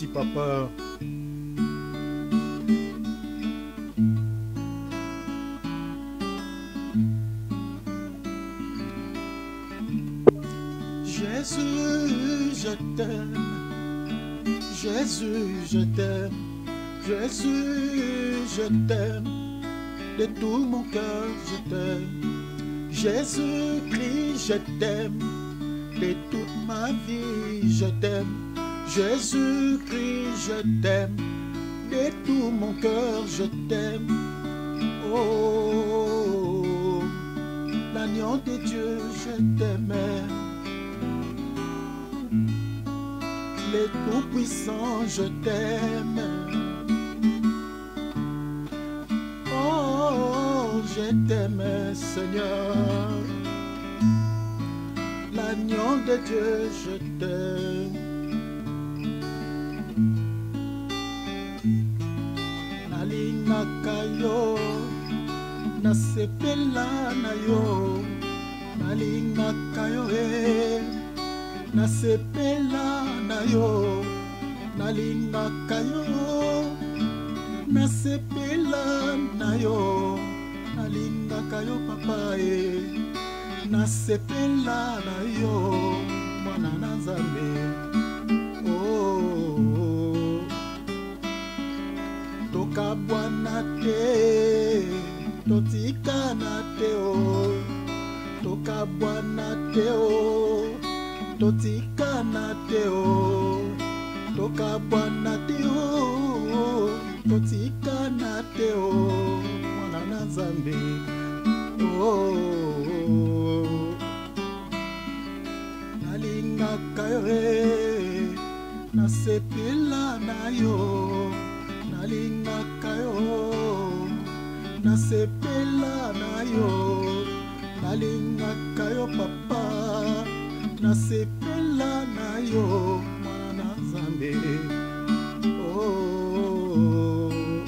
Merci, papa. Jésus, je t'aime. Jésus, je t'aime. Jésus, je t'aime. De tout mon cœur, je t'aime. Jésus-Christ, je t'aime. De toute ma vie, je t'aime. Jésus-Christ, je t'aime. De tout mon cœur, je t'aime. Oh, l'agneau de Dieu, je t'aime. Le Tout-Puissant, je t'aime. Oh, je t'aime, Seigneur. L'agneau de Dieu, je t'aime. Nalingaka yo, nasepela na yo. Nalingaka yo, nasepela na yo. Nalingaka yo, nasepela na yo. Nalingaka yo, papa, nasepela na yo, mwana na Nzambe. Oh, tokabwana te, totikana te, oh. Tokabwana te, oh. Totikana te, oh. Tokabwana te, oh. Totikana te, oh. Mwana na Nzambe. Oh, nalingaka yo, nasepela na yo. Nalingaka yo, nasepela na yo. Nalingaka yo, papa, nasepela na yo, mwana na Nzambe. Oh,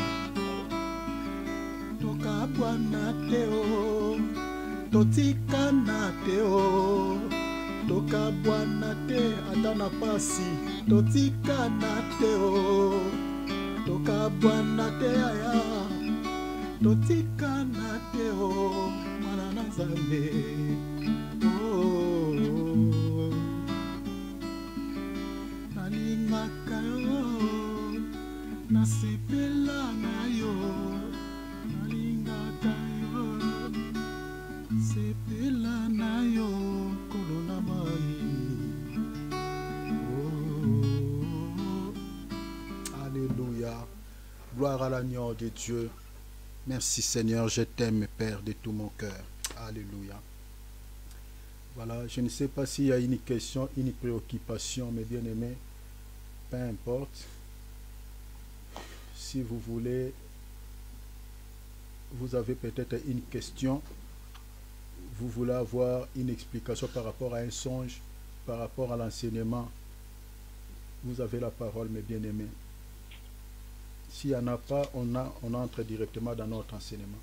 tokabwana te, oh. Totikana te, oh. Tokabwana te, ata na pasi. Totikana te, oh. Tokabwana te, aya. Totikana te, oh. Mwana na Nzambe. Oh, nalingaka yo, nasepela na yo. Nalingaka yo, sepela na yo, kolo na mai. Oh, alléluia. Gloire à l'agneau de Dieu. Merci Seigneur, je t'aime Père de tout mon cœur. Alléluia. Voilà, je ne sais pas s'il y a une question, une préoccupation, mes bien-aimés. Peu importe. Si vous voulez, vous avez peut-être une question. Vous voulez avoir une explication par rapport à un songe, par rapport à l'enseignement. Vous avez la parole, mes bien-aimés. S'il n'y en a pas, on entre directement dans notre enseignement.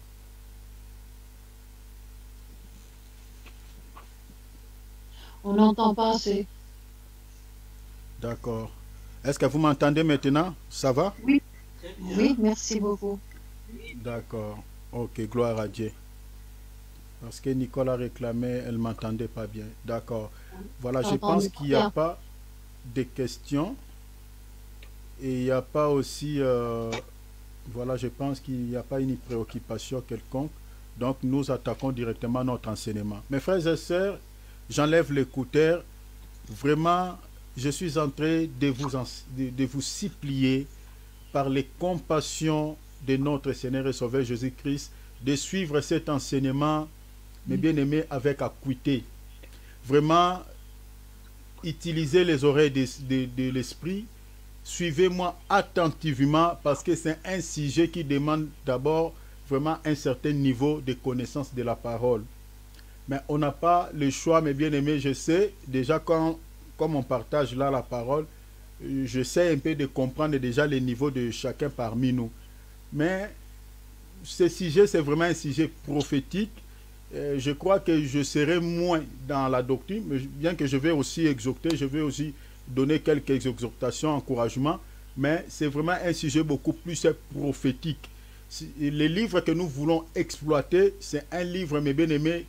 On n'entend pas assez. D'accord. Est-ce que vous m'entendez maintenant? Ça va? Oui. Oui, merci beaucoup. D'accord. Ok, gloire à Dieu. Parce que Nicole a réclamé, elle ne m'entendait pas bien. D'accord. Voilà, je pense qu'il n'y a pas de questions. Et il n'y a pas aussi... voilà, je pense qu'il n'y a pas une préoccupation quelconque. Donc, nous attaquons directement notre enseignement. Mes frères et sœurs, j'enlève l'écouteur. Vraiment, je suis en train de vous supplier par les compassions de notre Seigneur et Sauveur Jésus-Christ de suivre cet enseignement, mes bien-aimés, avec acuité. Vraiment, utilisez les oreilles de l'esprit. Suivez-moi attentivement parce que c'est un sujet qui demande d'abord vraiment un certain niveau de connaissance de la parole. Mais on n'a pas le choix, mes bien-aimés. Je sais déjà comme on partage là la parole, je sais un peu de comprendre déjà les niveaux de chacun parmi nous. Mais ce sujet, c'est vraiment un sujet prophétique. Je crois que je serai moins dans la doctrine, mais bien que je vais aussi exhorter, je vais aussi donner quelques exhortations, encouragements. mais c'est vraiment un sujet beaucoup plus prophétique. Les livres que nous voulons exploiter, c'est un livre, mes bien-aimés,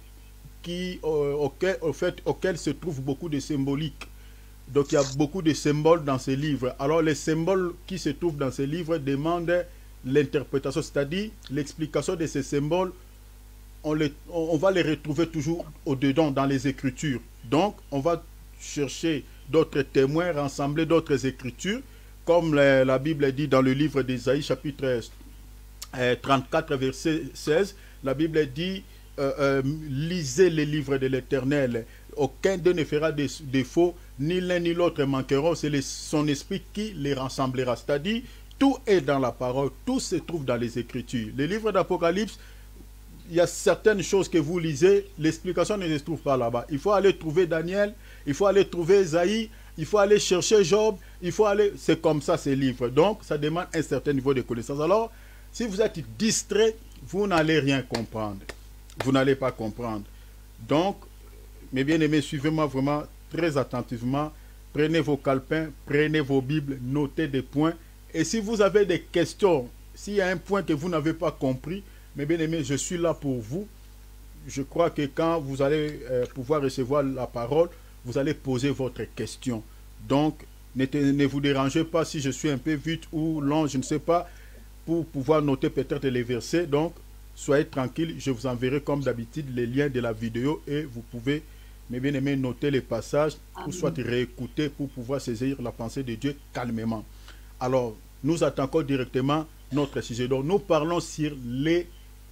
auquel se trouve beaucoup de symbolique. Donc il y a beaucoup de symboles dans ces livres. Alors les symboles qui se trouvent dans ces livres demandent l'interprétation, c'est-à-dire l'explication de ces symboles. On va les retrouver toujours au-dedans dans les Écritures. Donc on va chercher d'autres témoins, rassembler d'autres Écritures, comme la Bible dit dans le livre d'Ésaïe, chapitre 34, verset 16. La Bible dit lisez les livres de l'Éternel, aucun d'eux ne fera défaut, ni l'un ni l'autre manqueront, c'est son esprit qui les rassemblera. C'est-à-dire, tout est dans la parole, tout se trouve dans les Écritures. Les livres d'Apocalypse, il y a certaines choses que vous lisez, l'explication ne se trouve pas là-bas. Il faut aller trouver Daniel, il faut aller trouver Esaïe, il faut aller chercher Job, il faut aller... C'est comme ça ces livres. Donc, ça demande un certain niveau de connaissance. Alors, si vous êtes distrait, vous n'allez rien comprendre. Vous n'allez pas comprendre. Donc, mes bien-aimés, suivez-moi vraiment très attentivement. Prenez vos calepins, prenez vos Bibles, notez des points. Et si vous avez des questions, s'il y a un point que vous n'avez pas compris, mes bien-aimés, je suis là pour vous. Je crois que quand vous allez pouvoir recevoir la parole, vous allez poser votre question. Donc, ne vous dérangez pas si je suis un peu vite ou long, je ne sais pas, pour pouvoir noter peut-être les versets. Donc, soyez tranquille, je vous enverrai comme d'habitude les liens de la vidéo et vous pouvez, mes bien-aimés, noter les passages ou soit réécouter pour pouvoir saisir la pensée de Dieu calmement. Alors, nous attaquons directement notre sujet. Donc, nous parlons sur les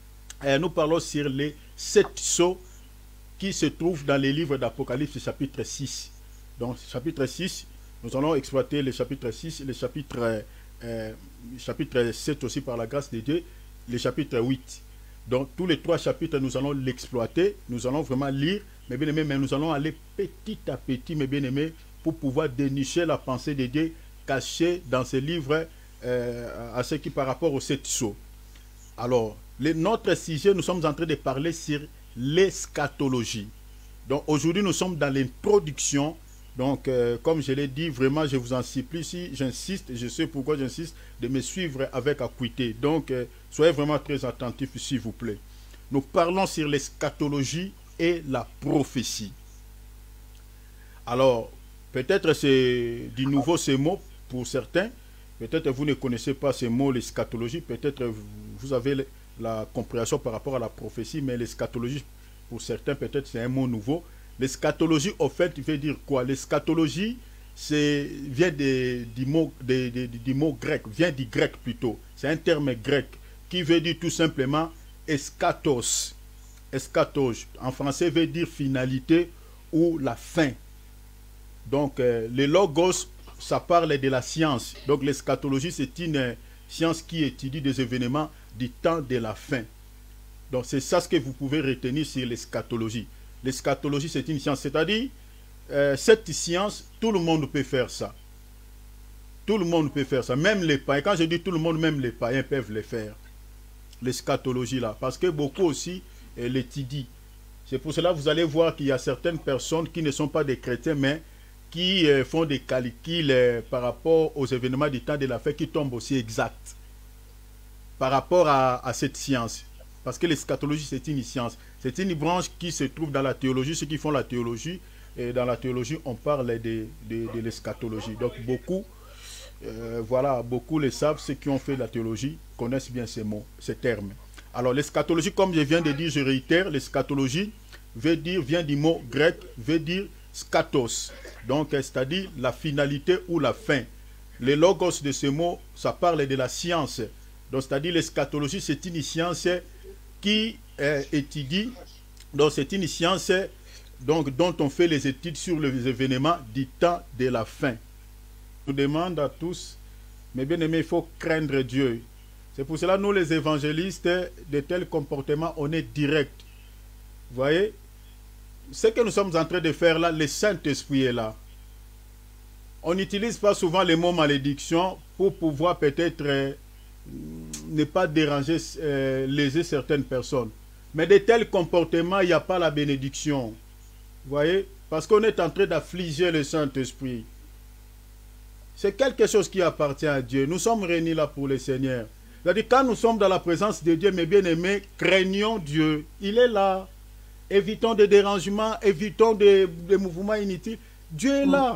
7 sceaux qui se trouvent dans les livres d'Apocalypse chapitre 6. Donc, chapitre 6, nous allons exploiter le chapitre 6, le chapitre 7 aussi par la grâce de Dieu, le chapitre 8. Donc, tous les 3 chapitres, nous allons l'exploiter, nous allons vraiment lire, mes bien-aimés, mais nous allons aller petit à petit, mes bien-aimés, pour pouvoir dénicher la pensée de Dieu cachée dans ces livres à ce qui par rapport aux 7 sceaux. Alors, notre sujet, nous sommes en train de parler sur l'eschatologie. Donc, aujourd'hui, nous sommes dans l'introduction. Donc, comme je l'ai dit, vraiment, je vous en supplie, si j'insiste, je sais pourquoi j'insiste, de me suivre avec acuité. Donc, soyez vraiment très attentifs, s'il vous plaît. Nous parlons sur l'eschatologie et la prophétie. Alors, peut-être c'est du nouveau ce mot pour certains. Peut-être vous ne connaissez pas ce mot, l'eschatologie. Peut-être vous avez la compréhension par rapport à la prophétie, mais l'eschatologie, pour certains, peut-être c'est un mot nouveau. L'eschatologie, au fait, veut dire quoi? L'eschatologie, vient du mot grec, vient du grec plutôt. C'est un terme grec qui veut dire tout simplement eschatos. Eschatos, en français, veut dire finalité ou la fin. Donc, le logos, ça parle de la science. Donc, l'eschatologie, c'est une science qui étudie des événements du temps de la fin. Donc, c'est ça ce que vous pouvez retenir sur l'eschatologie. L'eschatologie, c'est une science, c'est-à-dire, cette science, tout le monde peut faire ça. Tout le monde peut faire ça, même les païens. Quand je dis tout le monde, même les païens peuvent le faire. L'eschatologie là, parce que beaucoup aussi l'étudient. C'est pour cela que vous allez voir qu'il y a certaines personnes qui ne sont pas des chrétiens, mais qui font des calculs par rapport aux événements du temps de la fin qui tombent aussi exacts par rapport à cette science. Parce que l'eschatologie, c'est une science. C'est une branche qui se trouve dans la théologie, ceux qui font la théologie. Et dans la théologie, on parle de l'eschatologie. Donc beaucoup, beaucoup le savent, ceux qui ont fait la théologie connaissent bien ces mots, ces termes. Alors l'eschatologie, comme je viens de dire, je réitère, l'eschatologie vient du mot grec, veut dire schatos. Donc c'est-à-dire la finalité ou la fin. Le logos de ce mot, ça parle de la science. Donc c'est-à-dire l'eschatologie, c'est une science qui étudie, donc c'est une science donc, dont on fait les études sur les événements du temps de la fin. Je demande à tous, mes bien-aimés, il faut craindre Dieu. C'est pour cela, nous les évangélistes, de tels comportements, on est direct. Vous voyez, ce que nous sommes en train de faire là, le Saint-Esprit est là. On n'utilise pas souvent les mots malédiction pour pouvoir peut-être ne pas déranger, léser certaines personnes. Mais de tels comportements, il n'y a pas la bénédiction. Vous voyez? Parce qu'on est en train d'affliger le Saint-Esprit. C'est quelque chose qui appartient à Dieu. Nous sommes réunis là pour le Seigneur. C'est-à-dire, quand nous sommes dans la présence de Dieu, mes bien-aimés, craignons Dieu. Il est là. Évitons des dérangements, évitons des mouvements inutiles. Dieu est là.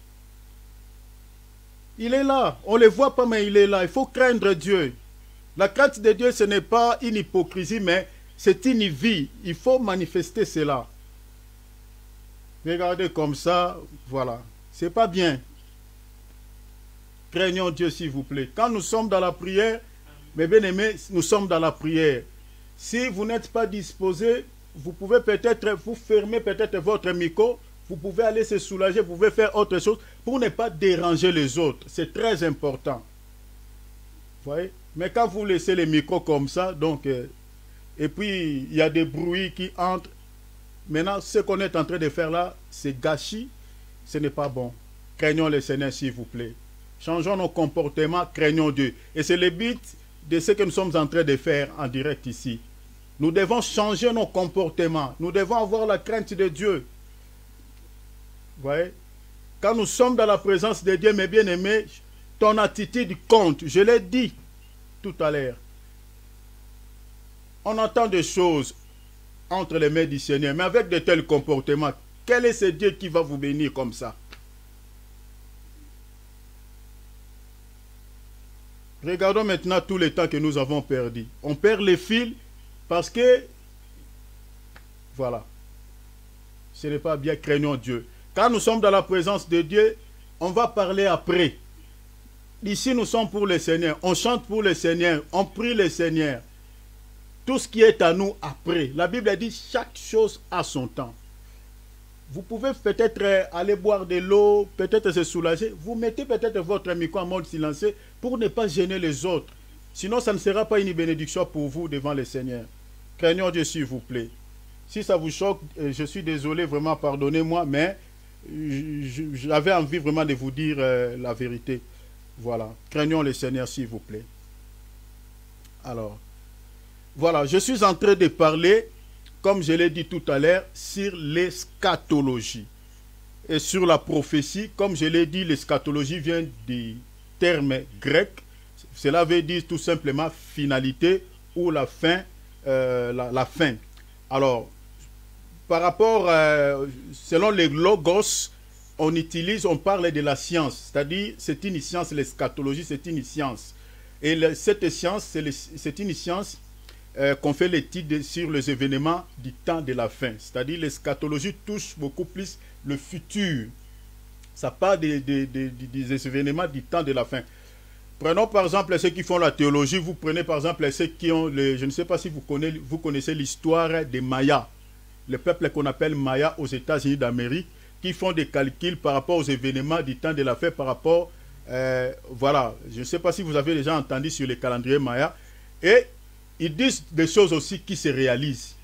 Il est là. On ne le voit pas, mais il est là. Il faut craindre Dieu. La crainte de Dieu, ce n'est pas une hypocrisie, mais c'est une vie. Il faut manifester cela. Regardez comme ça, voilà. C'est pas bien. Craignons Dieu, s'il vous plaît. Quand nous sommes dans la prière, mes bien-aimés, nous sommes dans la prière. Si vous n'êtes pas disposé, vous pouvez peut-être, vous fermer peut-être votre micro, vous pouvez aller se soulager, vous pouvez faire autre chose pour ne pas déranger les autres. C'est très important. Vous voyez? Mais quand vous laissez les micros comme ça, donc, et puis il y a des bruits qui entrent. Maintenant, ce qu'on est en train de faire là, c'est gâchis, ce n'est pas bon. Craignons le Seigneur, s'il vous plaît. Changeons nos comportements, craignons Dieu. Et c'est le but de ce que nous sommes en train de faire en direct ici. Nous devons changer nos comportements. Nous devons avoir la crainte de Dieu. Vous voyez? Quand nous sommes dans la présence de Dieu, mes bien-aimés, ton attitude compte. Je l'ai dit tout à l'heure. On entend des choses entre les mains du Seigneur, mais avec de tels comportements, quel est ce Dieu qui va vous bénir comme ça? Regardons maintenant tout le temps que nous avons perdu. On perd les fils parce que, voilà, ce n'est pas bien, craignons Dieu. Quand nous sommes dans la présence de Dieu, on va parler après. Ici, nous sommes pour le Seigneur. On chante pour le Seigneur. On prie le Seigneur. Tout ce qui est à nous après. La Bible dit chaque chose a son temps. Vous pouvez peut-être aller boire de l'eau, peut-être se soulager. Vous mettez peut-être votre micro en mode silencieux pour ne pas gêner les autres. Sinon, ça ne sera pas une bénédiction pour vous devant le Seigneur. Craignons Dieu, s'il vous plaît. Si ça vous choque, je suis désolé, vraiment, pardonnez-moi, mais j'avais envie vraiment de vous dire la vérité. Voilà. Craignons le Seigneur, s'il vous plaît. Alors, voilà, je suis en train de parler, comme je l'ai dit tout à l'heure, sur l'eschatologie. Et sur la prophétie, comme je l'ai dit, l'eschatologie vient du terme grec. Cela veut dire tout simplement finalité ou la fin. La fin. Alors, par rapport, selon les logos, on parle de la science. C'est-à-dire, c'est une science, l'eschatologie, c'est une science. Et cette science, c'est une science qu'on fait l'étude sur les événements du temps de la fin. C'est-à-dire l'eschatologie touche beaucoup plus le futur. Ça part des événements du temps de la fin. Prenons par exemple ceux qui font la théologie. Vous prenez par exemple ceux qui ont... je ne sais pas si vous connaissez l'histoire des Mayas. Le peuple qu'on appelle Maya aux États-Unis d'Amérique, qui font des calculs par rapport aux événements du temps de la fin, par rapport... voilà, je ne sais pas si vous avez déjà entendu sur les calendriers Maya. Et ils disent des choses aussi qui se réalisent.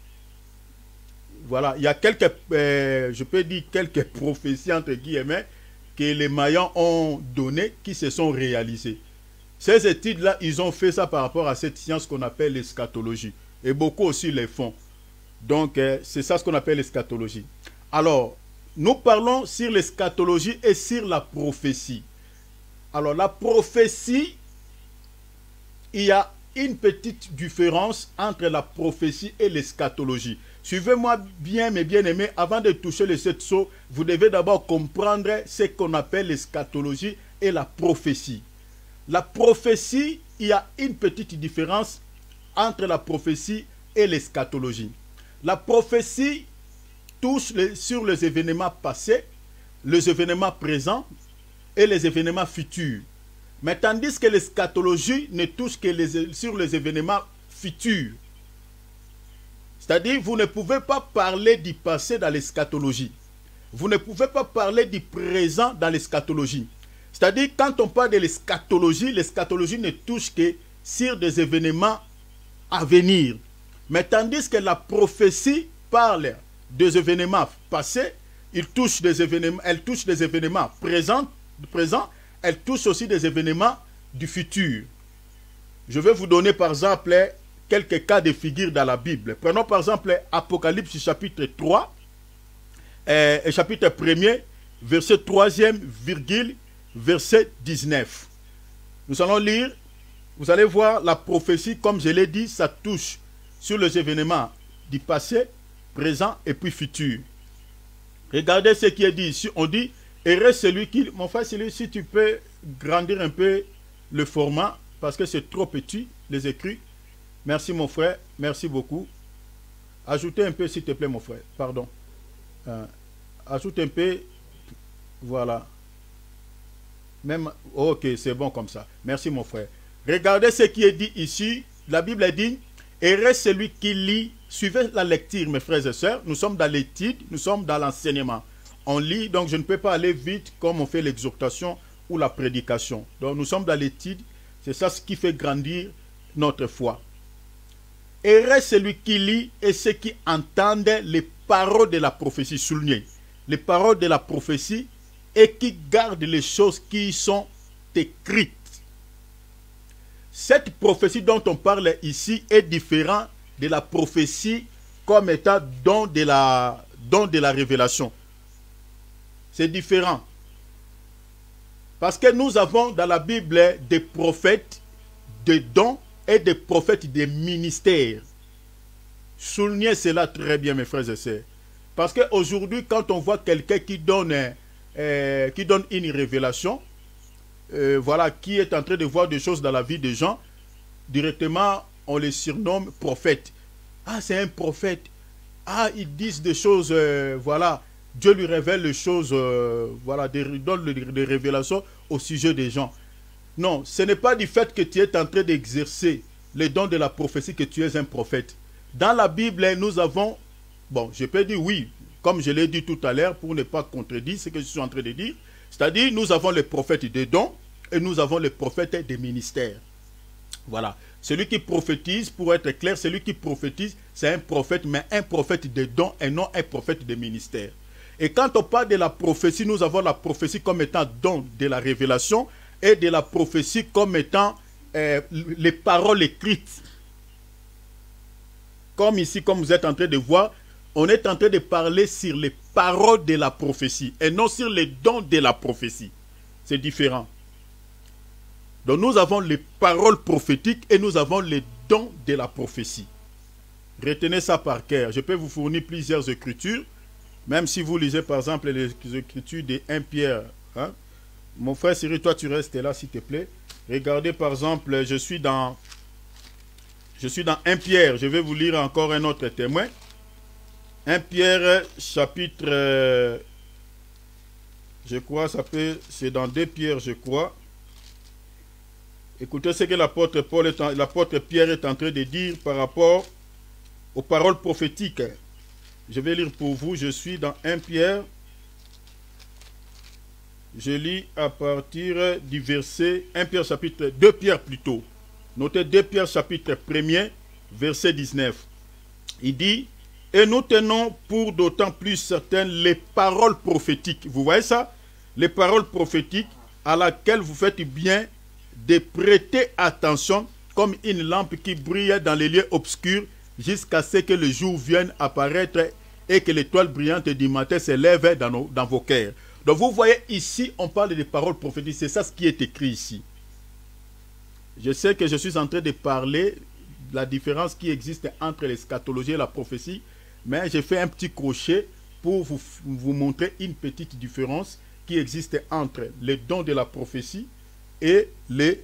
Voilà, il y a quelques, je peux dire quelques prophéties entre guillemets que les Mayans ont données qui se sont réalisées. Ces études-là, ils ont fait ça par rapport à cette science qu'on appelle l'eschatologie. Et beaucoup aussi les font. Donc, c'est ça ce qu'on appelle l'eschatologie. Alors, nous parlons sur l'eschatologie et sur la prophétie. Alors, la prophétie, il y a une petite différence entre la prophétie et l'eschatologie. Suivez-moi bien, mes bien-aimés, avant de toucher les 7 sceaux, vous devez d'abord comprendre ce qu'on appelle l'eschatologie et la prophétie. La prophétie, il y a une petite différence entre la prophétie et l'eschatologie. La prophétie touche sur les événements passés, les événements présents et les événements futurs. Mais tandis que l'eschatologie ne touche que sur les événements futurs. C'est-à-dire, vous ne pouvez pas parler du passé dans l'eschatologie. Vous ne pouvez pas parler du présent dans l'eschatologie. C'est-à-dire, quand on parle de l'eschatologie ne touche que sur des événements à venir. Mais tandis que la prophétie parle des événements passés, elle touche des événements présents, elle touche aussi des événements du futur. Je vais vous donner par exemple quelques cas de figure dans la Bible. Prenons par exemple Apocalypse chapitre 3, chapitre 1er, verset 3e, virgule, verset 19. Nous allons lire, vous allez voir la prophétie, comme je l'ai dit, ça touche sur les événements du passé, présent et puis futur. Regardez ce qui est dit ici. On dit, heureux celui qui... Mon frère, si tu peux grandir un peu le format, parce que c'est trop petit, les écrits. Merci mon frère, merci beaucoup. Ajoutez un peu s'il te plaît mon frère, pardon. Ajoute un peu, voilà. Même, ok, c'est bon comme ça. Merci mon frère. Regardez ce qui est dit ici. La Bible dit, heureux celui qui lit. Suivez la lecture, mes frères et sœurs. Nous sommes dans l'étude, nous sommes dans l'enseignement. On lit, donc je ne peux pas aller vite comme on fait l'exhortation ou la prédication. Donc nous sommes dans l'étude. C'est ça ce qui fait grandir notre foi. Heureux celui qui lit et ceux qui entendent les paroles de la prophétie, soulignées. Les paroles de la prophétie et qui gardent les choses qui y sont écrites. Cette prophétie dont on parle ici est différente de la prophétie comme étant don de la révélation. C'est différent. Parce que nous avons dans la Bible des prophètes, des dons et des prophètes des ministères. Soulignez cela très bien, mes frères et sœurs. Parce qu'aujourd'hui, quand on voit quelqu'un qui donne une révélation, voilà, qui est en train de voir des choses dans la vie des gens, directement, on les surnomme prophètes. Ah, c'est un prophète. Ah, ils disent des choses, voilà, Dieu lui révèle les choses, voilà, donne des révélations au sujet des gens. Non, ce n'est pas du fait que tu es en train d'exercer les dons de la prophétie que tu es un prophète. Dans la Bible, nous avons, bon, je peux dire oui, comme je l'ai dit tout à l'heure, pour ne pas contredire ce que je suis en train de dire. C'est-à-dire, nous avons les prophètes des dons et nous avons les prophètes des ministères. Voilà. Celui qui prophétise, pour être clair, celui qui prophétise, c'est un prophète, mais un prophète des dons et non un prophète des ministères. Et quand on parle de la prophétie, nous avons la prophétie comme étant don de la révélation et de la prophétie comme étant les paroles écrites. Comme ici, comme vous êtes en train de voir, on est en train de parler sur les paroles de la prophétie et non sur les dons de la prophétie. C'est différent. Donc nous avons les paroles prophétiques et nous avons les dons de la prophétie. Retenez ça par cœur. Je peux vous fournir plusieurs écritures, même si vous lisez par exemple les écritures de 1 Pierre. Hein? Mon frère Cyril, toi tu restes là s'il te plaît. Regardez par exemple, je suis dans 1 Pierre. Je vais vous lire encore un autre témoin. 1 Pierre chapitre, je crois, c'est dans 2 Pierre, je crois. Écoutez ce que l'apôtre Pierre est en train de dire par rapport aux paroles prophétiques. Je vais lire pour vous, je suis dans 1 Pierre. Je lis à partir du verset 1 Pierre chapitre 2 Pierre plutôt. Notez 2 Pierre chapitre 1er, verset 19. Il dit, et nous tenons pour d'autant plus certaines les paroles prophétiques. Vous voyez ça? Les paroles prophétiques à laquelle vous faites bien de prêter attention comme une lampe qui brille dans les lieux obscurs jusqu'à ce que le jour vienne apparaître et que l'étoile brillante du matin s'élève dans vos cœurs. Donc vous voyez ici, on parle des paroles prophétiques. C'est ça ce qui est écrit ici. Je sais que je suis en train de parler de la différence qui existe entre l'eschatologie et la prophétie, mais j'ai fait un petit crochet pour vous montrer une petite différence qui existe entre les dons de la prophétie et les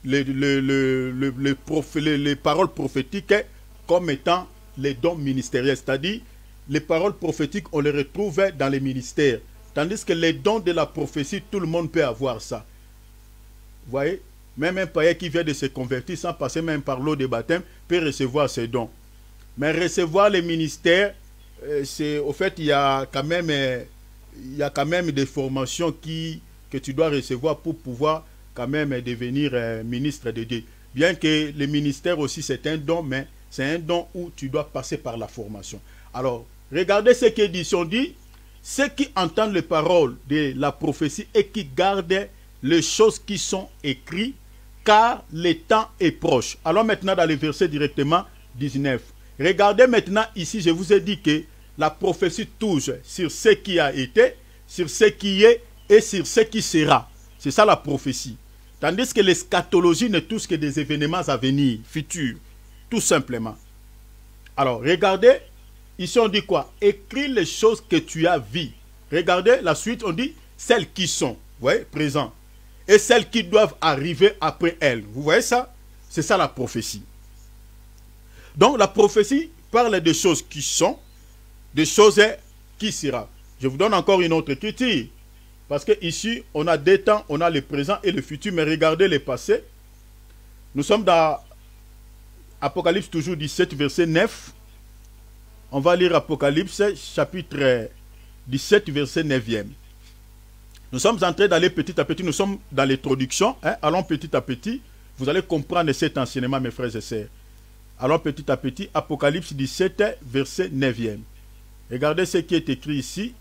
paroles prophétiques comme étant les dons ministériels. C'est-à-dire, les paroles prophétiques, on les retrouve dans les ministères. Tandis que les dons de la prophétie, tout le monde peut avoir ça. Vous voyez? Même un païen qui vient de se convertir sans passer même par l'eau de baptême peut recevoir ces dons. Mais recevoir les ministères, au fait, il y a quand même des formations que tu dois recevoir pour pouvoir quand même devenir ministre de Dieu. Bien que le ministère aussi c'est un don, mais c'est un don où tu dois passer par la formation. Alors, regardez ce que dit. On dit, ceux qui entendent les paroles de la prophétie et qui gardent les choses qui sont écrites, car le temps est proche. Alors maintenant dans le verset directement 19. Regardez maintenant ici, je vous ai dit que la prophétie touche sur ce qui a été, sur ce qui est et sur ce qui sera. C'est ça la prophétie. Tandis que l'eschatologie ne touche que des événements à venir, futurs, tout simplement. Alors, regardez, ici on dit quoi? Écris les choses que tu as vues. Regardez la suite, on dit celles qui sont, vous voyez, présent. Et celles qui doivent arriver après elles. Vous voyez ça? C'est ça la prophétie. Donc la prophétie parle de choses qui sont, de choses qui sera. Je vous donne encore une autre écriture. Parce que ici, on a deux temps, on a le présent et le futur. Mais regardez le passé. Nous sommes dans Apocalypse toujours 17, verset 9. On va lire Apocalypse chapitre 17, verset 9e. Nous sommes en train d'aller petit à petit, nous sommes dans l'introduction. Hein? Allons petit à petit. Vous allez comprendre cet enseignement, mes frères et sœurs. Allons petit à petit. Apocalypse 17, verset 9e. Regardez ce qui est écrit ici.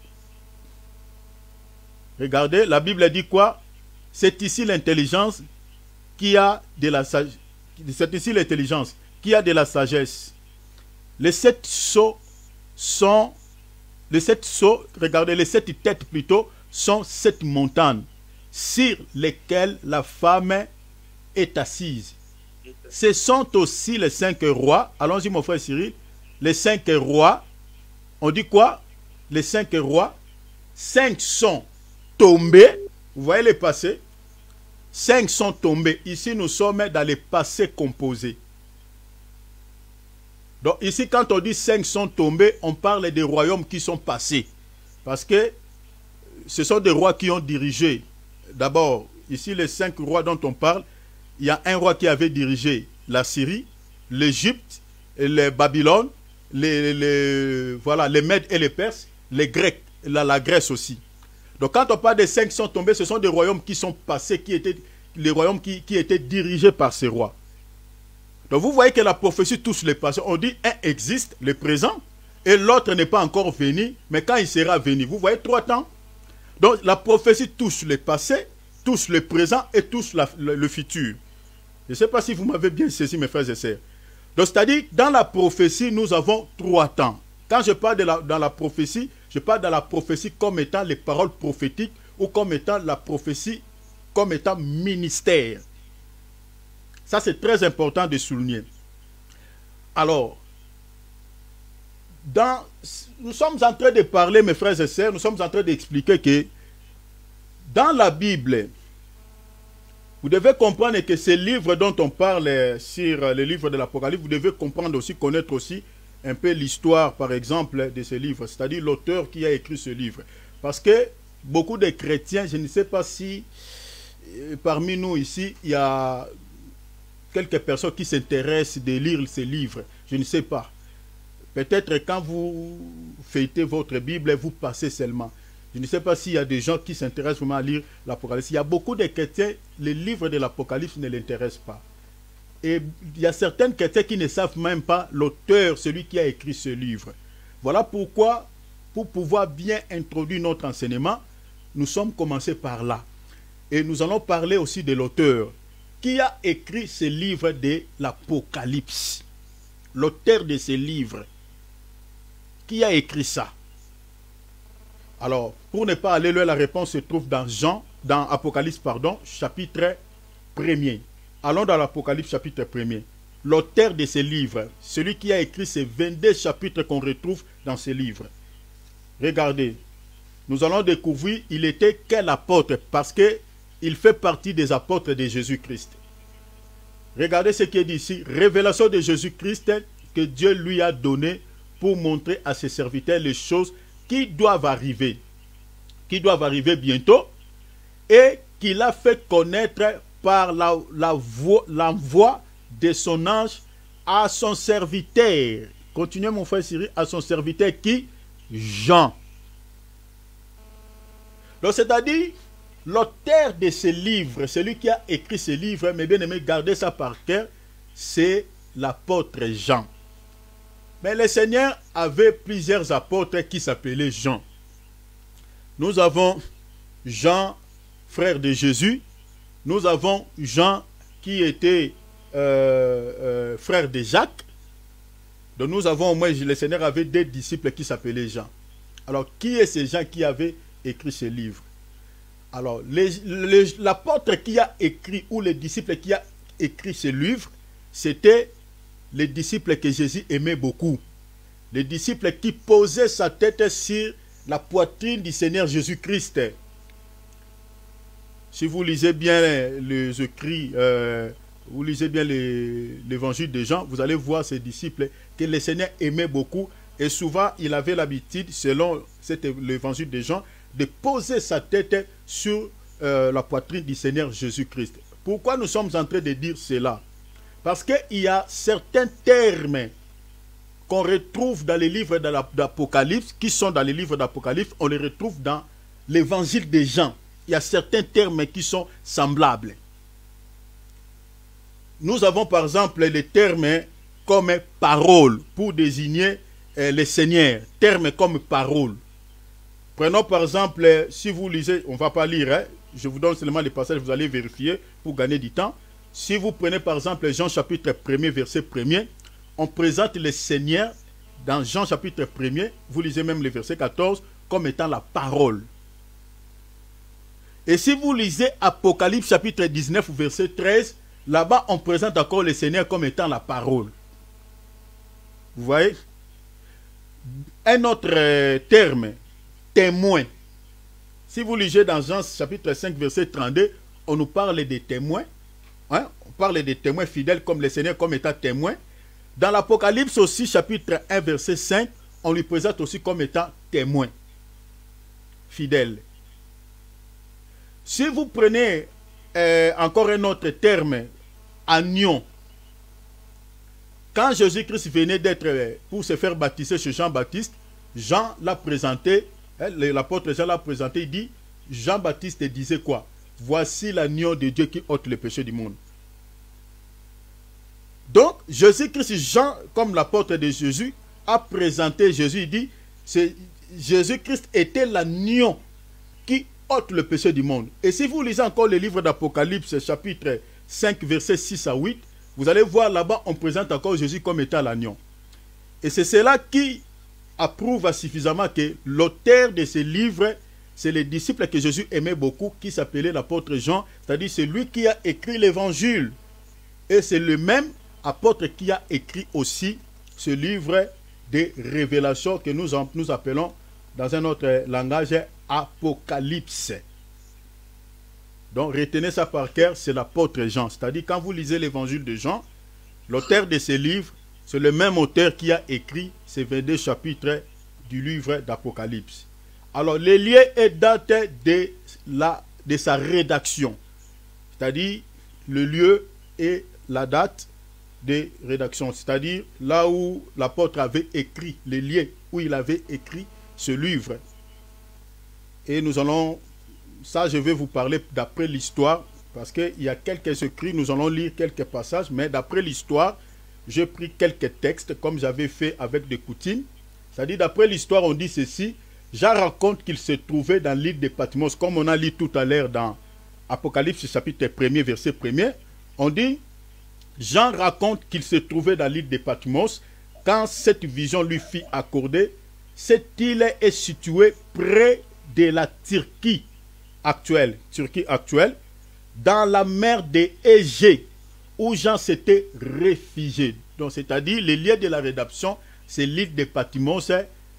Regardez, la Bible dit quoi? C'est ici l'intelligence qui a de la sagesse. C'est ici l'intelligence qui a de la sagesse. Les 7 sceaux sont... Les 7 sceaux, regardez, les 7 têtes plutôt, sont 7 montagnes sur lesquelles la femme est assise. Ce sont aussi les 5 rois. Allons-y mon frère Cyril. Les 5 rois. On dit quoi? Les 5 rois. 5 sont tombés. Vous voyez les passés? 5 sont tombés. Ici, nous sommes dans les passés composés. Donc ici, quand on dit 5 sont tombés, on parle des royaumes qui sont passés. Parce que ce sont des rois qui ont dirigé. D'abord, ici, les 5 rois dont on parle, il y a un roi qui avait dirigé la Syrie, l'Égypte, les Babylone, voilà, les Mèdes et les Perses, les Grecs, la Grèce aussi. Donc quand on parle des 5 qui sont tombés, ce sont des royaumes qui sont passés, qui étaient les royaumes qui étaient dirigés par ces rois. Donc vous voyez que la prophétie touche les passés. On dit un existe, le présent, et l'autre n'est pas encore venu, mais quand il sera venu. Vous voyez 3 temps. Donc la prophétie touche le passé, touche le présent et touche le futur. Je ne sais pas si vous m'avez bien saisi, mes frères et sœurs. Donc c'est-à-dire, dans la prophétie, nous avons 3 temps. Quand je parle dans la prophétie, je parle dans la prophétie comme étant les paroles prophétiques ou comme étant la prophétie comme étant ministère. Ça, c'est très important de souligner. Alors, nous sommes en train de parler, mes frères et sœurs, nous sommes en train d'expliquer que dans la Bible, vous devez comprendre que ces livres dont on parle sur les livres de l'Apocalypse, vous devez comprendre aussi, connaître aussi un peu l'histoire, par exemple, de ces livres, c'est-à-dire l'auteur qui a écrit ce livre. Parce que beaucoup de chrétiens, je ne sais pas si parmi nous ici, il y a quelques personnes qui s'intéressent de lire ces livres. Je ne sais pas. Peut-être quand vous feuilletez votre Bible, vous passez seulement. Je ne sais pas s'il y a des gens qui s'intéressent vraiment à lire l'Apocalypse. Il y a beaucoup de chrétiens, les livres de l'Apocalypse ne l'intéressent pas. Et il y a certains chrétiens qui ne savent même pas l'auteur, celui qui a écrit ce livre. Voilà pourquoi, pour pouvoir bien introduire notre enseignement, nous sommes commencés par là. Et nous allons parler aussi de l'auteur qui a écrit ce livre de l'Apocalypse. L'auteur de ce livre. Qui a écrit ça? Alors, pour ne pas aller loin, la réponse se trouve dans Apocalypse, chapitre 1er. Allons dans l'Apocalypse, chapitre 1er. L'auteur de ce livre, celui qui a écrit ces 22 chapitres qu'on retrouve dans ce livre. Regardez, nous allons découvrir, il était quel apôtre, parce qu'il fait partie des apôtres de Jésus-Christ. Regardez ce qui est dit ici, révélation de Jésus-Christ que Dieu lui a donné pour montrer à ses serviteurs les choses qui doivent arriver bientôt, et qu'il a fait connaître par l'envoi de son ange à son serviteur. Continuez mon frère Cyril, à son serviteur qui? Jean. Donc c'est-à-dire, l'auteur de ce livre, celui qui a écrit ce livre, mes bien-aimés, gardez ça par cœur, c'est l'apôtre Jean. Mais le Seigneur avait plusieurs apôtres qui s'appelaient Jean. Nous avons Jean, frère de Jésus. Nous avons Jean qui était frère de Jacques. Donc nous avons au moins, le Seigneur avait des disciples qui s'appelaient Jean. Alors qui est ce Jean qui avait écrit ce livre? Alors, l'apôtre qui a écrit, ou les disciples qui a écrit ce livre, c'était les disciples que Jésus aimait beaucoup. Les disciples qui posaient sa tête sur la poitrine du Seigneur Jésus-Christ. Si vous lisez bien les écrits, vous lisez bien l'évangile de Jean, vous allez voir ces disciples que le Seigneur aimait beaucoup. Et souvent, il avait l'habitude, selon l'évangile de Jean, de poser sa tête sur la poitrine du Seigneur Jésus-Christ. Pourquoi nous sommes en train de dire cela? Parce qu'il y a certains termes qu'on retrouve dans les livres d'Apocalypse, qui sont dans les livres d'Apocalypse, on les retrouve dans l'évangile de Jean. Il y a certains termes qui sont semblables. Nous avons par exemple les termes comme parole pour désigner le Seigneur. Termes comme parole. Prenons par exemple, si vous lisez, on ne va pas lire, hein, je vous donne seulement les passages, vous allez vérifier pour gagner du temps. Si vous prenez par exemple Jean chapitre 1er, verset 1er, on présente le Seigneur dans Jean chapitre 1er, vous lisez même le verset 14, comme étant la parole. Et si vous lisez Apocalypse chapitre 19, verset 13, là-bas on présente encore le Seigneur comme étant la parole. Vous voyez? Un autre terme, témoin. Si vous lisez dans Jean chapitre 5, verset 32, on nous parle des témoins. Hein? On parle des témoins fidèles comme le Seigneur comme étant témoin. Dans l'Apocalypse aussi, chapitre 1, verset 5, on lui présente aussi comme étant témoin fidèle. Si vous prenez encore un autre terme, agneau, quand Jésus-Christ venait d'être pour se faire baptiser chez Jean-Baptiste, Jean l'a présenté, l'apôtre Jean l'a présenté, il dit, Jean-Baptiste disait quoi? Voici l'agneau de Dieu qui ôte le péché du monde. Donc, Jésus-Christ, Jean, comme l'apôtre de Jésus, a présenté Jésus, il dit, Jésus-Christ était l'agneau qui ôte le péché du monde. Et si vous lisez encore le livre d'Apocalypse, chapitre 5, versets 6 à 8, vous allez voir là-bas, on présente encore Jésus comme étant l'agneau. Et c'est cela qui approuve suffisamment que l'auteur de ce livre, c'est les disciples que Jésus aimait beaucoup, qui s'appelait l'apôtre Jean, c'est-à-dire c'est lui qui a écrit l'évangile. Et c'est le même apôtre qui a écrit aussi ce livre de révélations que nous appelons dans un autre langage Apocalypse. Donc retenez ça par cœur, c'est l'apôtre Jean. C'est-à-dire quand vous lisez l'évangile de Jean, l'auteur de ce livre, c'est le même auteur qui a écrit ces 22 chapitres du livre d'Apocalypse. Alors le lieu et date de sa rédaction. C'est-à-dire le lieu et la date de rédaction. C'est-à-dire là où l'apôtre avait écrit, les lieux où il avait écrit ce livre. Et nous allons, ça je vais vous parler d'après l'histoire, parce qu'il y a quelques écrits, nous allons lire quelques passages, mais d'après l'histoire, j'ai pris quelques textes comme j'avais fait avec des coutumes. C'est-à-dire d'après l'histoire, on dit ceci, Jean raconte qu'il se trouvait dans l'île de Patmos, comme on a lu tout à l'heure dans Apocalypse chapitre 1er, verset 1er, on dit, Jean raconte qu'il se trouvait dans l'île de Patmos quand cette vision lui fut accordée. Cette île est située près de la Turquie actuelle, dans la mer d'Égée, où Jean s'était réfugié. Donc, c'est-à-dire, le lieu de la rédaction, c'est l'île de Patmos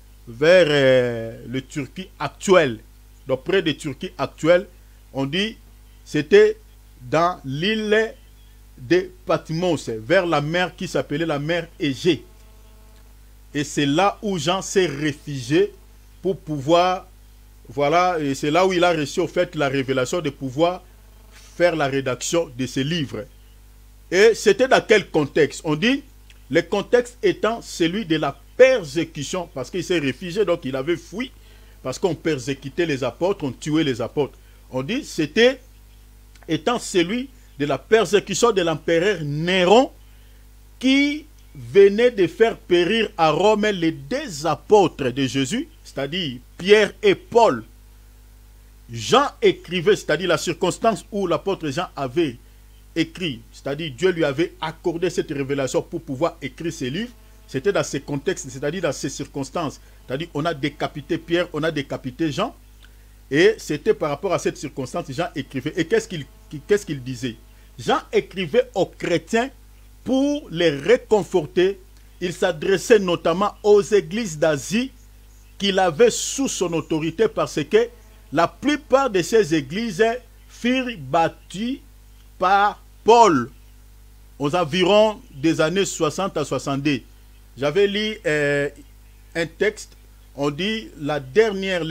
vers le Turquie actuelle. Donc, près de Turquie actuelle, on dit, c'était dans l'île de Patmos, vers la mer qui s'appelait la mer Égée. Et c'est là où Jean s'est réfugié pour pouvoir, voilà, et c'est là où il a reçu au fait la révélation de pouvoir faire la rédaction de ce livre. Et c'était dans quel contexte? On dit, le contexte étant celui de la persécution, parce qu'il s'est réfugié, donc il avait fui, parce qu'on persécutait les apôtres, on tuait les apôtres. On dit, c'était étant celui de la persécution de l'empereur Néron, qui venait de faire périr à Rome les deux apôtres de Jésus, c'est-à-dire Pierre et Paul. Jean écrivait, c'est-à-dire la circonstance où l'apôtre Jean avait écrit, c'est-à-dire Dieu lui avait accordé cette révélation pour pouvoir écrire ses livres, c'était dans ces contextes, c'est-à-dire dans ces circonstances. C'est-à-dire on a décapité Pierre, on a décapité Jean. Et c'était par rapport à cette circonstance, Jean écrivait. Et qu'est-ce qu'il disait? Jean écrivait aux chrétiens pour les réconforter. Il s'adressait notamment aux églises d'Asie qu'il avait sous son autorité, parce que la plupart de ces églises furent bâties par Paul aux environs des années 60 à 70. J'avais lu un texte, on dit la dernière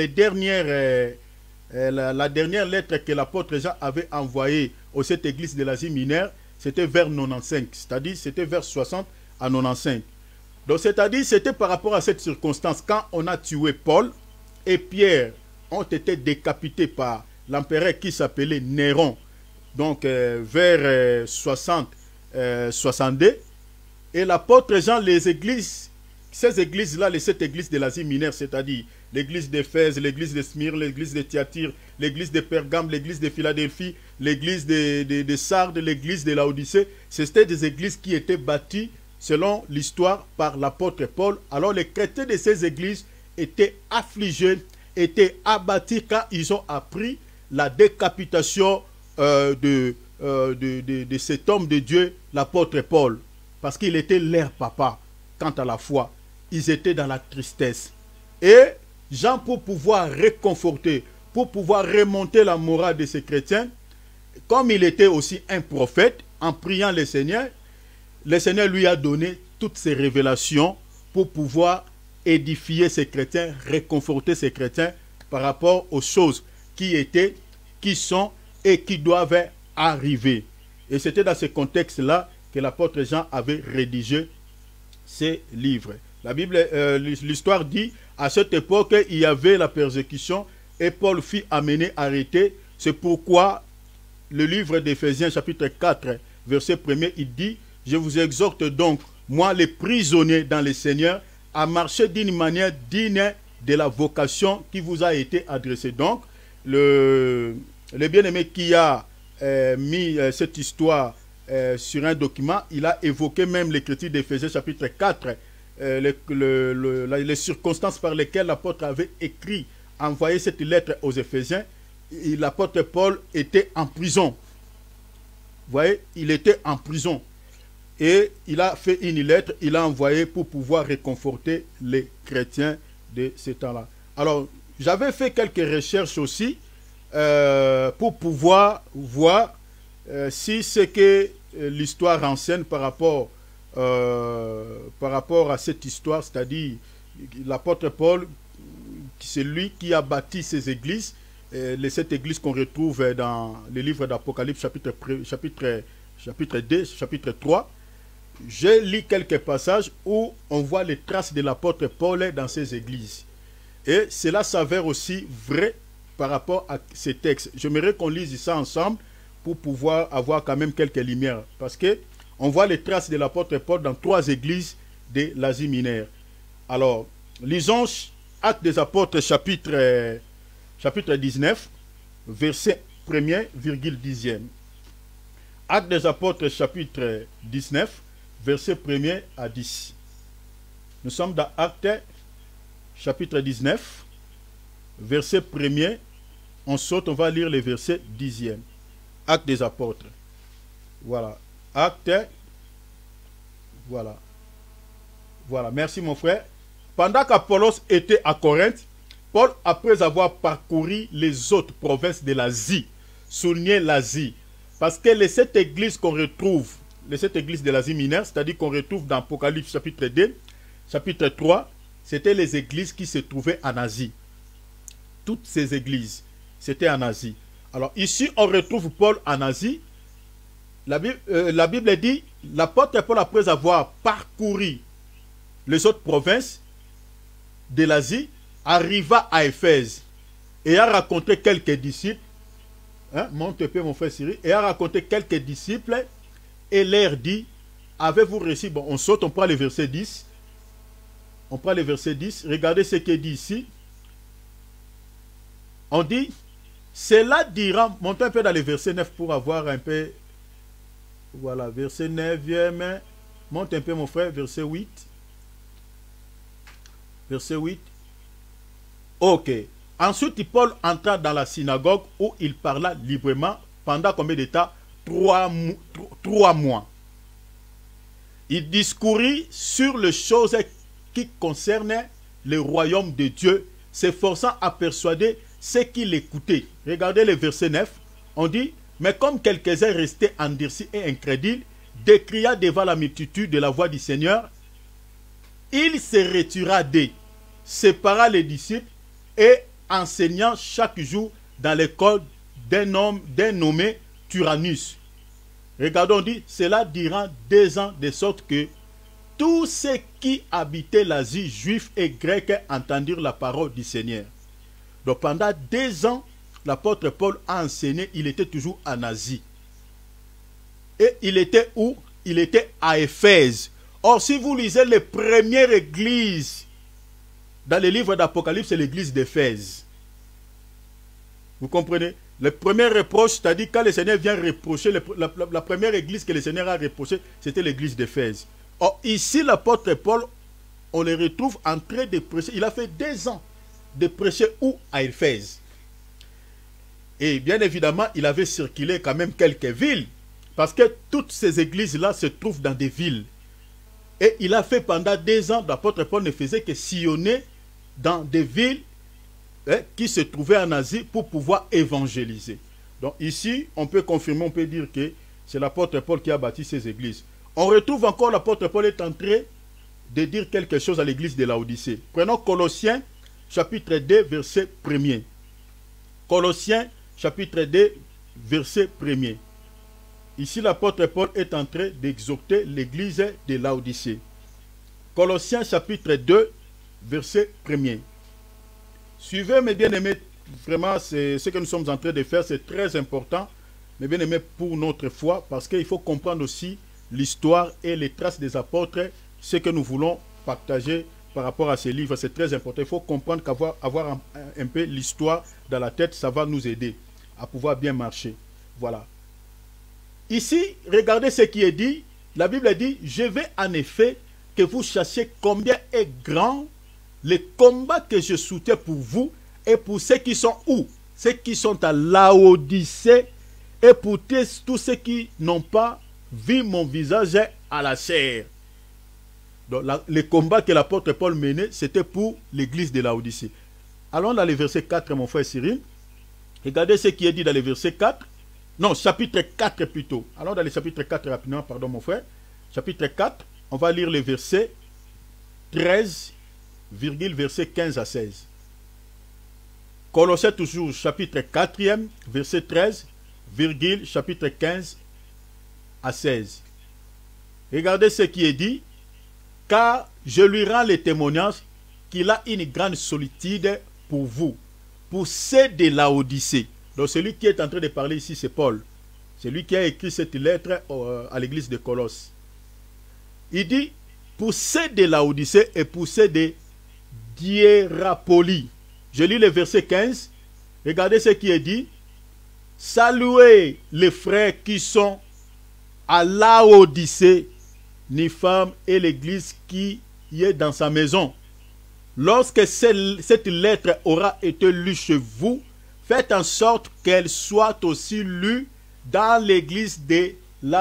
lettre que l'apôtre Jean avait envoyée aux cette église de l'Asie mineure, c'était vers 95, c'est-à-dire c'était vers 60 à 95. Donc c'est-à-dire c'était par rapport à cette circonstance, quand on a tué Paul et Pierre ont été décapités par l'empereur qui s'appelait Néron, donc vers 60-62, et l'apôtre Jean, les églises, ces églises-là, les 7 églises de l'Asie mineure, c'est-à-dire l'église d'Éphèse, l'église de Smyrne, l'église de Thyatire, l'église de Pergame, l'église de Philadelphie, l'église de Sardes, l'église de Laodicée, c'était des églises qui étaient bâties selon l'histoire par l'apôtre Paul. Alors les chrétiens de ces églises étaient affligés, étaient abattus quand ils ont appris la décapitation de cet homme de Dieu, l'apôtre Paul, parce qu'il était leur papa. Quant à la foi, ils étaient dans la tristesse. Et Jean, pour pouvoir réconforter, pour pouvoir remonter la morale de ces chrétiens, comme il était aussi un prophète, en priant le Seigneur lui a donné toutes ces révélations pour pouvoir édifier ces chrétiens, réconforter ces chrétiens par rapport aux choses qui étaient, qui sont et qui doivent arriver. Et c'était dans ce contexte-là que l'apôtre Jean avait rédigé ces livres. La Bible, l'histoire dit, à cette époque, il y avait la persécution et Paul fut amené, arrêté. C'est pourquoi le livre d'Éphésiens, chapitre 4, verset 1er, il dit, « Je vous exhorte donc, moi les prisonniers dans le Seigneur, à marcher d'une manière digne de la vocation qui vous a été adressée. » Donc, le bien-aimé qui a mis cette histoire sur un document, il a évoqué même l'écriture d'Éphésiens chapitre 4, les circonstances par lesquelles l'apôtre avait écrit, envoyé cette lettre aux Éphésiens. L'apôtre Paul était en prison. Vous voyez, il était en prison. Et il a fait une lettre, il a envoyé pour pouvoir réconforter les chrétiens de ce temps-là. Alors, j'avais fait quelques recherches aussi pour pouvoir voir si ce que l'histoire renseigne par rapport à cette histoire, c'est-à-dire l'apôtre Paul, c'est lui qui a bâti ces églises, les 7 églises qu'on retrouve dans le livre d'Apocalypse, chapitre 2, chapitre 3. J'ai lu quelques passages où on voit les traces de l'apôtre Paul dans ces églises. Et cela s'avère aussi vrai par rapport à ces textes. J'aimerais qu'on lise ça ensemble pour pouvoir avoir quand même quelques lumières. Parce que on voit les traces de l'apôtre Paul dans 3 églises de l'Asie mineure. Alors, lisons Actes des Apôtres, chapitre 19, verset 1er, virgule 10e. Actes des Apôtres, chapitre 19, verset 1er à 10. Nous sommes dans Actes, chapitre 19, verset 1er. On saute, on va lire le verset 10e. Actes des Apôtres. Voilà. Actes. Voilà. Voilà. Merci mon frère. Pendant qu'Apollos était à Corinthe, Paul, après avoir parcouru les autres provinces de l'Asie, soulignait l'Asie, parce que les 7 églises qu'on retrouve, les 7 églises de l'Asie mineure, c'est-à-dire qu'on retrouve dans Apocalypse chapitre 2, chapitre 3, c'était les églises qui se trouvaient en Asie. Toutes ces églises, c'était en Asie. Alors ici, on retrouve Paul en Asie. La Bible dit, l'apôtre Paul, après avoir parcouru les autres provinces de l'Asie, arriva à Éphèse et a rencontré quelques disciples. Hein, monte un peu mon frère Cyril. Et a rencontré quelques disciples et leur dit, avez-vous reçu? Bon, on saute, on prend le verset 10. On prend le verset 10. Regardez ce qu'il dit ici. On dit, cela dira, montez un peu dans le verset 9 pour avoir un peu, voilà, verset 9e, monte un peu mon frère, verset 8. Verset 8. Ok. Ensuite, Paul entra dans la synagogue où il parla librement pendant combien de temps? 3 mois. Il discourit sur les choses qui concernaient le royaume de Dieu, s'efforçant à persuader ceux qui l'écoutaient. Regardez le verset 9. On dit, mais comme quelques-uns restaient endurcis et incrédules, décria devant la multitude de la voix du Seigneur, il se retira d'eux, sépara les disciples et enseignant chaque jour dans l'école d'un homme nommé Tyrannus. Regardons, on dit, cela durant 2 ans, de sorte que tous ceux qui habitaient l'Asie, juifs et grecs, entendirent la parole du Seigneur. Donc pendant 2 ans, l'apôtre Paul a enseigné, il était toujours en Asie. Et il était où? Il était à Éphèse. Or, si vous lisez les premières églises dans les livres d'Apocalypse, c'est l'église d'Éphèse. Vous comprenez? Le premier reproche, c'est-à-dire quand le Seigneur vient reprocher, la première église que le Seigneur a reprochée, c'était l'église d'Éphèse. Or, ici, l'apôtre Paul, on le retrouve en train de prêcher. Il a fait 2 ans de prêcher où? À Éphèse. Et bien évidemment, il avait circulé quand même quelques villes, parce que toutes ces églises-là se trouvent dans des villes. Et il a fait pendant 2 ans, l'apôtre Paul ne faisait que sillonner dans des villes qui se trouvaient en Asie pour pouvoir évangéliser. Donc ici, on peut confirmer, on peut dire que c'est l'apôtre Paul qui a bâti ces églises. On retrouve encore l'apôtre Paul est en train de dire quelque chose à l'église de Laodicée. Prenons Colossiens, chapitre 2, verset 1er. Colossiens, chapitre 2, verset 1er. Ici, l'apôtre Paul est en train d'exhorter l'église de Laodicée. Colossiens, chapitre 2, verset 1er. Suivez, mes bien-aimés, vraiment, c'est ce que nous sommes en train de faire, c'est très important, mes bien-aimés, pour notre foi, parce qu'il faut comprendre aussi l'histoire et les traces des apôtres, ce que nous voulons partager par rapport à ces livres, c'est très important. Il faut comprendre qu'avoir un peu l'histoire dans la tête, ça va nous aider à pouvoir bien marcher. Voilà. Ici, regardez ce qui est dit. La Bible dit, je vais en effet que vous cherchiez combien est grand le combat que je soutiens pour vous et pour ceux qui sont où? Ceux qui sont à Laodicée et pour tous ceux qui n'ont pas vu mon visage à la chair. Donc, le combat que l'apôtre Paul menait, c'était pour l'église de Laodicée. Allons dans le verset 4, mon frère Cyril. Regardez ce qui est dit dans le verset 4. Non, chapitre 4 plutôt. Allons dans le chapitre 4 rapidement, pardon mon frère. Chapitre 4, on va lire les versets 13, verset 15 à 16. Colossiens toujours, chapitre 4e, verset 13, chapitre 15 à 16. Regardez ce qui est dit. Car je lui rends le témoignage qu'il a une grande solitude pour vous, pour ceux de Laodicée. Donc celui qui est en train de parler ici, c'est Paul. C'est lui qui a écrit cette lettre à l'église de Colosse. Il dit, pour ceux de Laodicée et pour ceux de Hiérapolie. Je lis le verset 15. Regardez ce qui est dit. Saluez les frères qui sont à Laodicée, ni femme et l'église qui y est dans sa maison. Lorsque cette lettre aura été lue chez vous, faites en sorte qu'elle soit aussi lue dans l'église de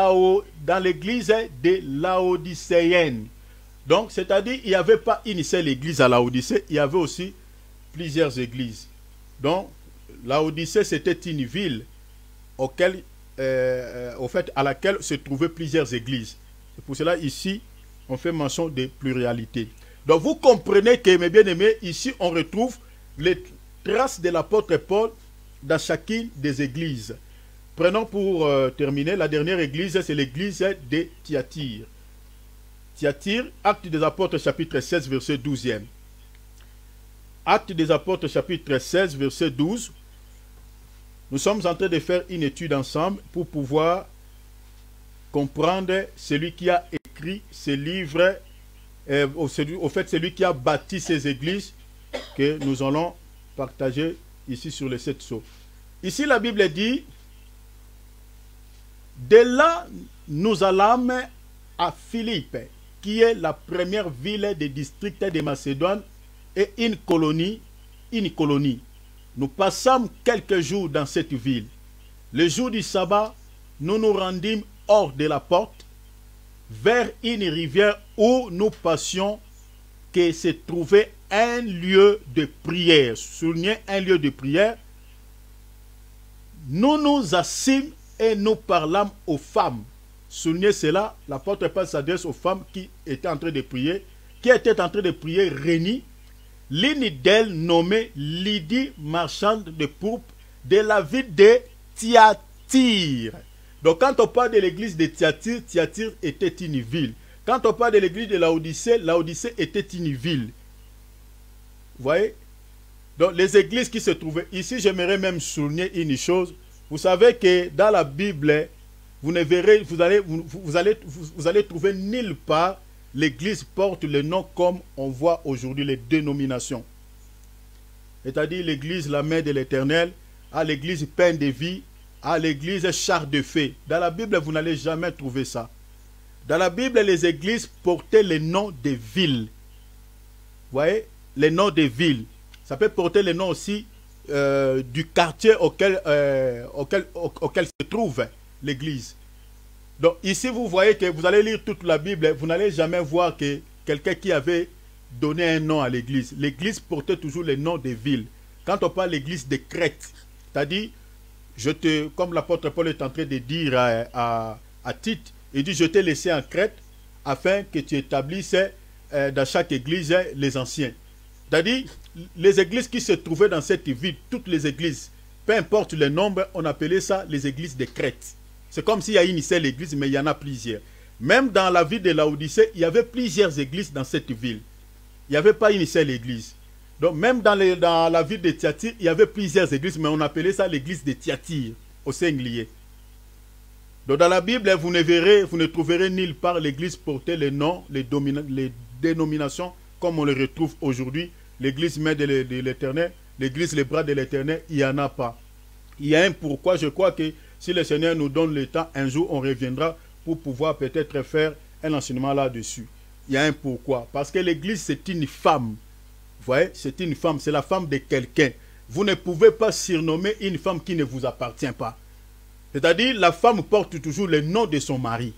Laodicéenne. Donc, c'est-à-dire, il n'y avait pas une seule église à Laodicée, il y avait aussi plusieurs églises. Donc, Laodicée, c'était une ville à laquelle se trouvaient plusieurs églises. C'est pour cela, ici, on fait mention de pluralité. Donc, vous comprenez que, mes bien-aimés, ici, on retrouve les traces de l'apôtre Paul dans chacune des églises. Prenons pour terminer, la dernière église, c'est l'église de Thyatire. Thyatire, Actes des Apôtres, chapitre 16, verset 12e. Actes des Apôtres, chapitre 16, verset 12. Nous sommes en train de faire une étude ensemble pour pouvoir comprendre celui qui a écrit ces livres, au fait, celui qui a bâti ces églises que nous allons partager ici sur les 7 sceaux. Ici, la Bible dit, de là, nous allâmes à Philippe, qui est la première ville des districts de Macédoine et une colonie. Nous passâmes quelques jours dans cette ville. Le jour du sabbat, nous nous rendîmes hors de la porte, vers une rivière où nous passions, que se trouvait un lieu de prière. Soulignez un lieu de prière. Nous nous assîmes et nous parlâmes aux femmes. Soulignez cela, l'apôtre Paul s'adresse aux femmes qui étaient en train de prier, réunies. L'une d'elles, nommée Lydie, marchande de pourpre, de la ville de Thyatire. Donc quand on parle de l'église de Thyatire, Thyatire était une ville. Quand on parle de l'église de Laodicée, Laodicée était une ville. Vous voyez? Donc les églises qui se trouvaient ici, j'aimerais même souligner une chose. Vous savez que dans la Bible, vous allez trouver nulle part l'église porte le nom comme on voit aujourd'hui les dénominations. C'est-à-dire l'église la main de l'Éternel, à l'église pain de vie, à l'église char de fée. Dans la Bible, vous n'allez jamais trouver ça. Dans la Bible, les églises portaient les noms des villes. Vous voyez? Les noms des villes. Ça peut porter le nom aussi du quartier auquel se trouve l'église. Donc ici, vous voyez que vous allez lire toute la Bible, vous n'allez jamais voir que quelqu'un qui avait donné un nom à l'église. L'église portait toujours les noms des villes. Quand on parle de l'église de Crète, c'est-à-dire, comme l'apôtre Paul est en train de dire à Tite, il dit, je t'ai laissé en Crète afin que tu établisses dans chaque église les anciens. C'est-à-dire, les églises qui se trouvaient dans cette ville, toutes les églises, peu importe le nombre, on appelait ça les églises de Crète. C'est comme s'il y a une seule église, mais il y en a plusieurs. Même dans la ville de Laodicée, il y avait plusieurs églises dans cette ville. Il n'y avait pas une seule église. Donc même dans la ville de Thyatire, il y avait plusieurs églises, mais on appelait ça l'église de Thyatire, au singulier. Donc dans la Bible, vous ne trouverez nulle part l'église porter les noms, les dénominations, comme on les retrouve aujourd'hui. L'église mère de l'Éternel, l'église les bras de l'Éternel, il n'y en a pas. Il y a un pourquoi, je crois que si le Seigneur nous donne le temps, un jour on reviendra pour pouvoir peut-être faire un enseignement là-dessus. Il y a un pourquoi. Parce que l'église c'est une femme. Vous voyez, c'est une femme, c'est la femme de quelqu'un. Vous ne pouvez pas surnommer une femme qui ne vous appartient pas. C'est-à-dire, la femme porte toujours le nom de son mari.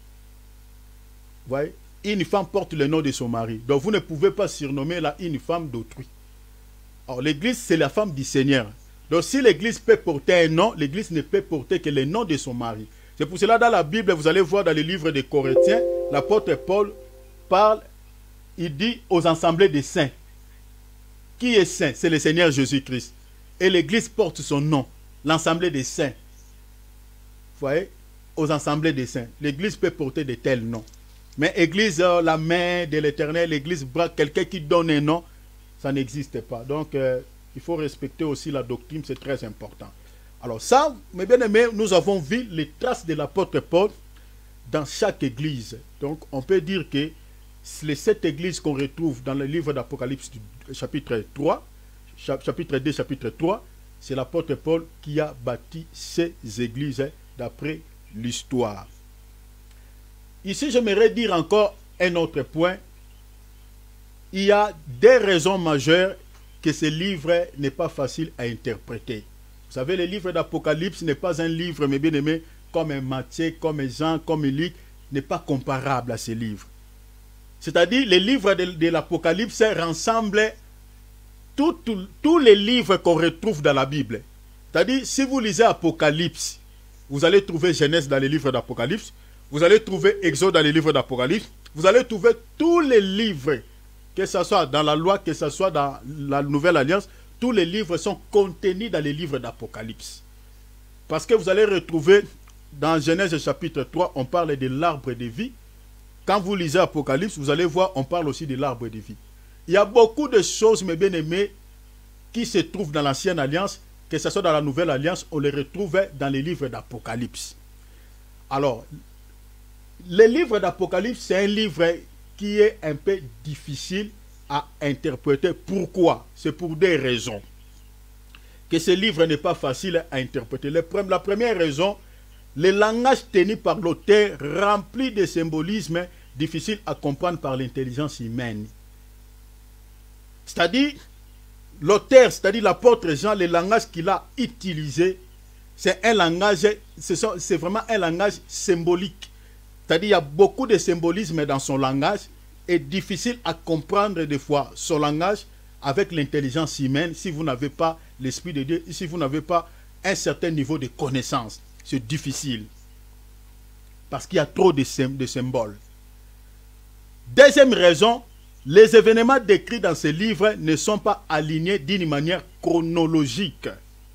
Vous voyez, une femme porte le nom de son mari. Donc vous ne pouvez pas surnommer là une femme d'autrui. Alors l'église c'est la femme du Seigneur. Donc si l'église peut porter un nom, l'église ne peut porter que le nom de son mari. C'est pour cela dans la Bible, vous allez voir dans le livre des Corinthiens, l'apôtre Paul parle, il dit aux assemblées des saints. Qui est saint? C'est le Seigneur Jésus-Christ. Et l'église porte son nom, l'assemblée des saints. Vous voyez? Aux assemblées des saints. L'église peut porter de tels noms. Mais église, la main de l'Éternel, l'église, quelqu'un qui donne un nom, ça n'existe pas. Donc, il faut respecter aussi la doctrine, c'est très important. Alors ça, mes bien-aimés, nous avons vu les traces de l'apôtre Paul dans chaque église. Donc, on peut dire que les 7 églises qu'on retrouve dans le livre d'Apocalypse, chapitre 3, chapitre 2, chapitre 3, c'est l'apôtre Paul qui a bâti ces églises d'après l'histoire. Ici, j'aimerais dire encore un autre point. Il y a des raisons majeures que ce livre n'est pas facile à interpréter. Vous savez, le livre d'Apocalypse n'est pas un livre, mes bien-aimés, comme un Matthieu, comme un Jean, comme un Luc, n'est pas comparable à ce livre. C'est-à-dire, les livres de l'Apocalypse rassemblent tous les livres qu'on retrouve dans la Bible. C'est-à-dire, si vous lisez Apocalypse, vous allez trouver Genèse dans les livres d'Apocalypse, vous allez trouver Exode dans les livres d'Apocalypse, vous allez trouver tous les livres, que ce soit dans la loi, que ce soit dans la Nouvelle Alliance, tous les livres sont contenus dans les livres d'Apocalypse. Parce que vous allez retrouver dans Genèse chapitre 3, on parle de l'arbre de vie. Quand vous lisez Apocalypse, vous allez voir, on parle aussi de l'arbre de vie. Il y a beaucoup de choses, mes bien-aimés, qui se trouvent dans l'Ancienne Alliance, que ce soit dans la Nouvelle Alliance, on les retrouve dans les livres d'Apocalypse. Alors, le livre d'Apocalypse, c'est un livre qui est un peu difficile à interpréter. Pourquoi? C'est pour des raisons. Que ce livre n'est pas facile à interpréter. La première raison, le langage tenu par l'auteur rempli de symbolismes difficiles à comprendre par l'intelligence humaine. C'est-à-dire, l'auteur, c'est-à-dire l'apôtre Jean, le langage qu'il a utilisé, c'est un langage, c'est vraiment un langage symbolique. C'est-à-dire il y a beaucoup de symbolisme dans son langage et difficile à comprendre des fois son langage avec l'intelligence humaine si vous n'avez pas l'Esprit de Dieu, si vous n'avez pas un certain niveau de connaissance. C'est difficile. Parce qu'il y a trop de symboles. Deuxième raison, les événements décrits dans ce livre ne sont pas alignés d'une manière chronologique.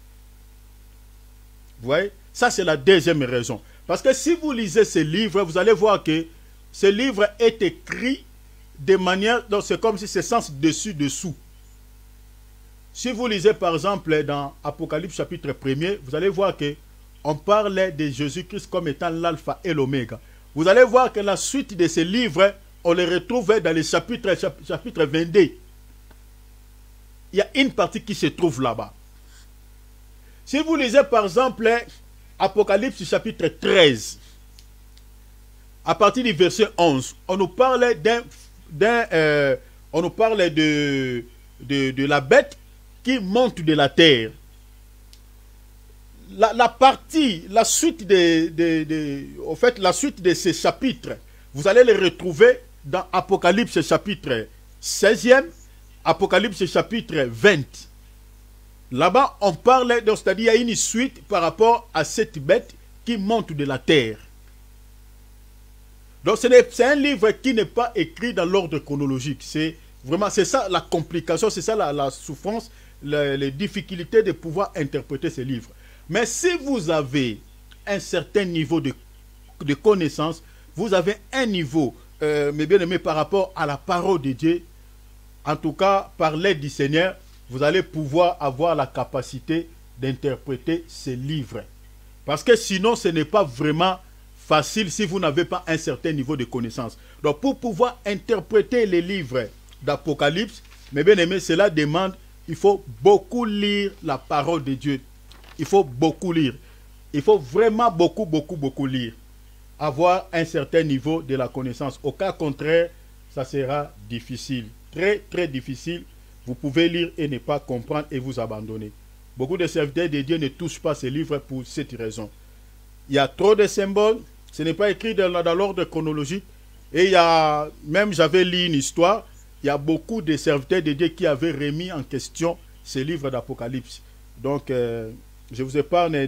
Vous voyez? Ça, c'est la deuxième raison. Parce que si vous lisez ce livre, vous allez voir que ce livre est écrit de manière... Donc, c'est comme si c'est sens dessus-dessous. Si vous lisez, par exemple, dans Apocalypse chapitre 1er, vous allez voir que on parle de Jésus-Christ comme étant l'alpha et l'oméga. Vous allez voir que la suite de ce livre, on les retrouve dans le chapitre 22. Il y a une partie qui se trouve là-bas. Si vous lisez par exemple Apocalypse chapitre 13, à partir du verset 11, on nous parle de la bête qui monte de la terre. La suite de ces chapitres, vous allez les retrouver dans Apocalypse chapitre 16e, Apocalypse chapitre 20. Là-bas, on parle, c'est-à-dire il y a une suite par rapport à cette bête qui monte de la terre. Donc c'est un livre qui n'est pas écrit dans l'ordre chronologique. C'est vraiment, c'est ça la complication, c'est ça la souffrance, les difficultés de pouvoir interpréter ce livre. Mais si vous avez un certain niveau de connaissance, vous avez un niveau, mes bien-aimés, par rapport à la parole de Dieu, en tout cas par l'aide du Seigneur, vous allez pouvoir avoir la capacité d'interpréter ces livres. Parce que sinon, ce n'est pas vraiment facile si vous n'avez pas un certain niveau de connaissance. Donc, pour pouvoir interpréter les livres d'Apocalypse, mes bien-aimés, cela demande, il faut beaucoup lire la parole de Dieu. Il faut beaucoup lire. Il faut vraiment beaucoup lire. Avoir un certain niveau de la connaissance. Au cas contraire, ça sera difficile. Très difficile. Vous pouvez lire et ne pas comprendre et vous abandonner. Beaucoup de serviteurs de Dieu ne touchent pas ces livres pour cette raison. Il y a trop de symboles. Ce n'est pas écrit dans l'ordre chronologique. Et il y a, même j'avais lu une histoire, il y a beaucoup de serviteurs de Dieu qui avaient remis en question ces livres d'Apocalypse. Donc, je vous épargne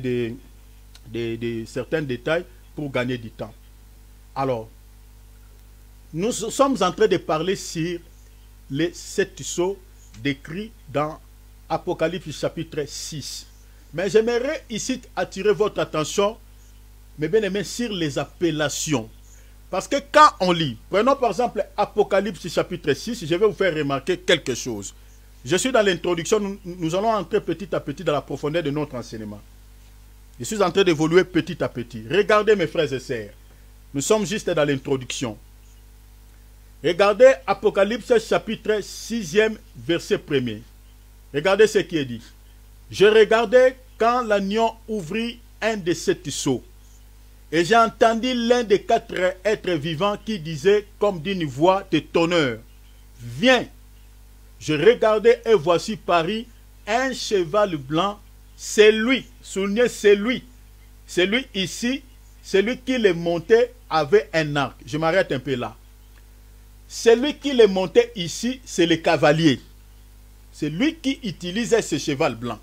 de certains détails pour gagner du temps. Alors, nous sommes en train de parler sur les 7 sceaux décrits dans Apocalypse chapitre 6. Mais j'aimerais ici attirer votre attention, mes bien-aimés, sur les appellations. Parce que quand on lit, prenons par exemple Apocalypse chapitre 6, je vais vous faire remarquer quelque chose. Je suis dans l'introduction, nous allons entrer petit à petit dans la profondeur de notre enseignement. Je suis en train d'évoluer petit à petit. Regardez mes frères et sœurs, nous sommes juste dans l'introduction. Regardez Apocalypse chapitre 6e verset 1er. Regardez ce qui est dit. Je regardais quand l'agneau ouvrit un de 7 sceaux. Et j'ai entendu l'un des 4 êtres vivants qui disait comme d'une voix de tonnerre, viens. Je regardais et voici Paris un cheval blanc. C'est lui, souvenez, c'est lui. C'est lui ici, celui qui le montait avait un arc. Je m'arrête un peu là. Celui qui le montait ici, c'est le cavalier. C'est lui qui utilisait ce cheval blanc.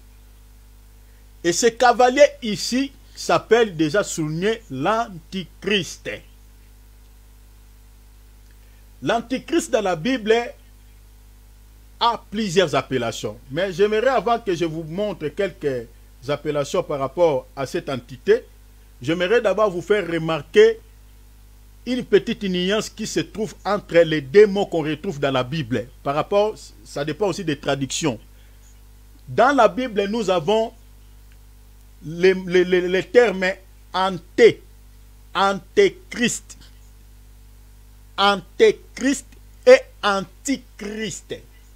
Et ce cavalier ici s'appelle déjà souligné l'Antichrist. L'Antichrist dans la Bible a plusieurs appellations. Mais j'aimerais, avant que je vous montre quelques appellations par rapport à cette entité, j'aimerais d'abord vous faire remarquer une petite nuance qui se trouve entre les 2 mots qu'on retrouve dans la Bible. Par rapport, ça dépend aussi des traductions. Dans la Bible, nous avons les termes antéchrist, antéchrist et antichrist.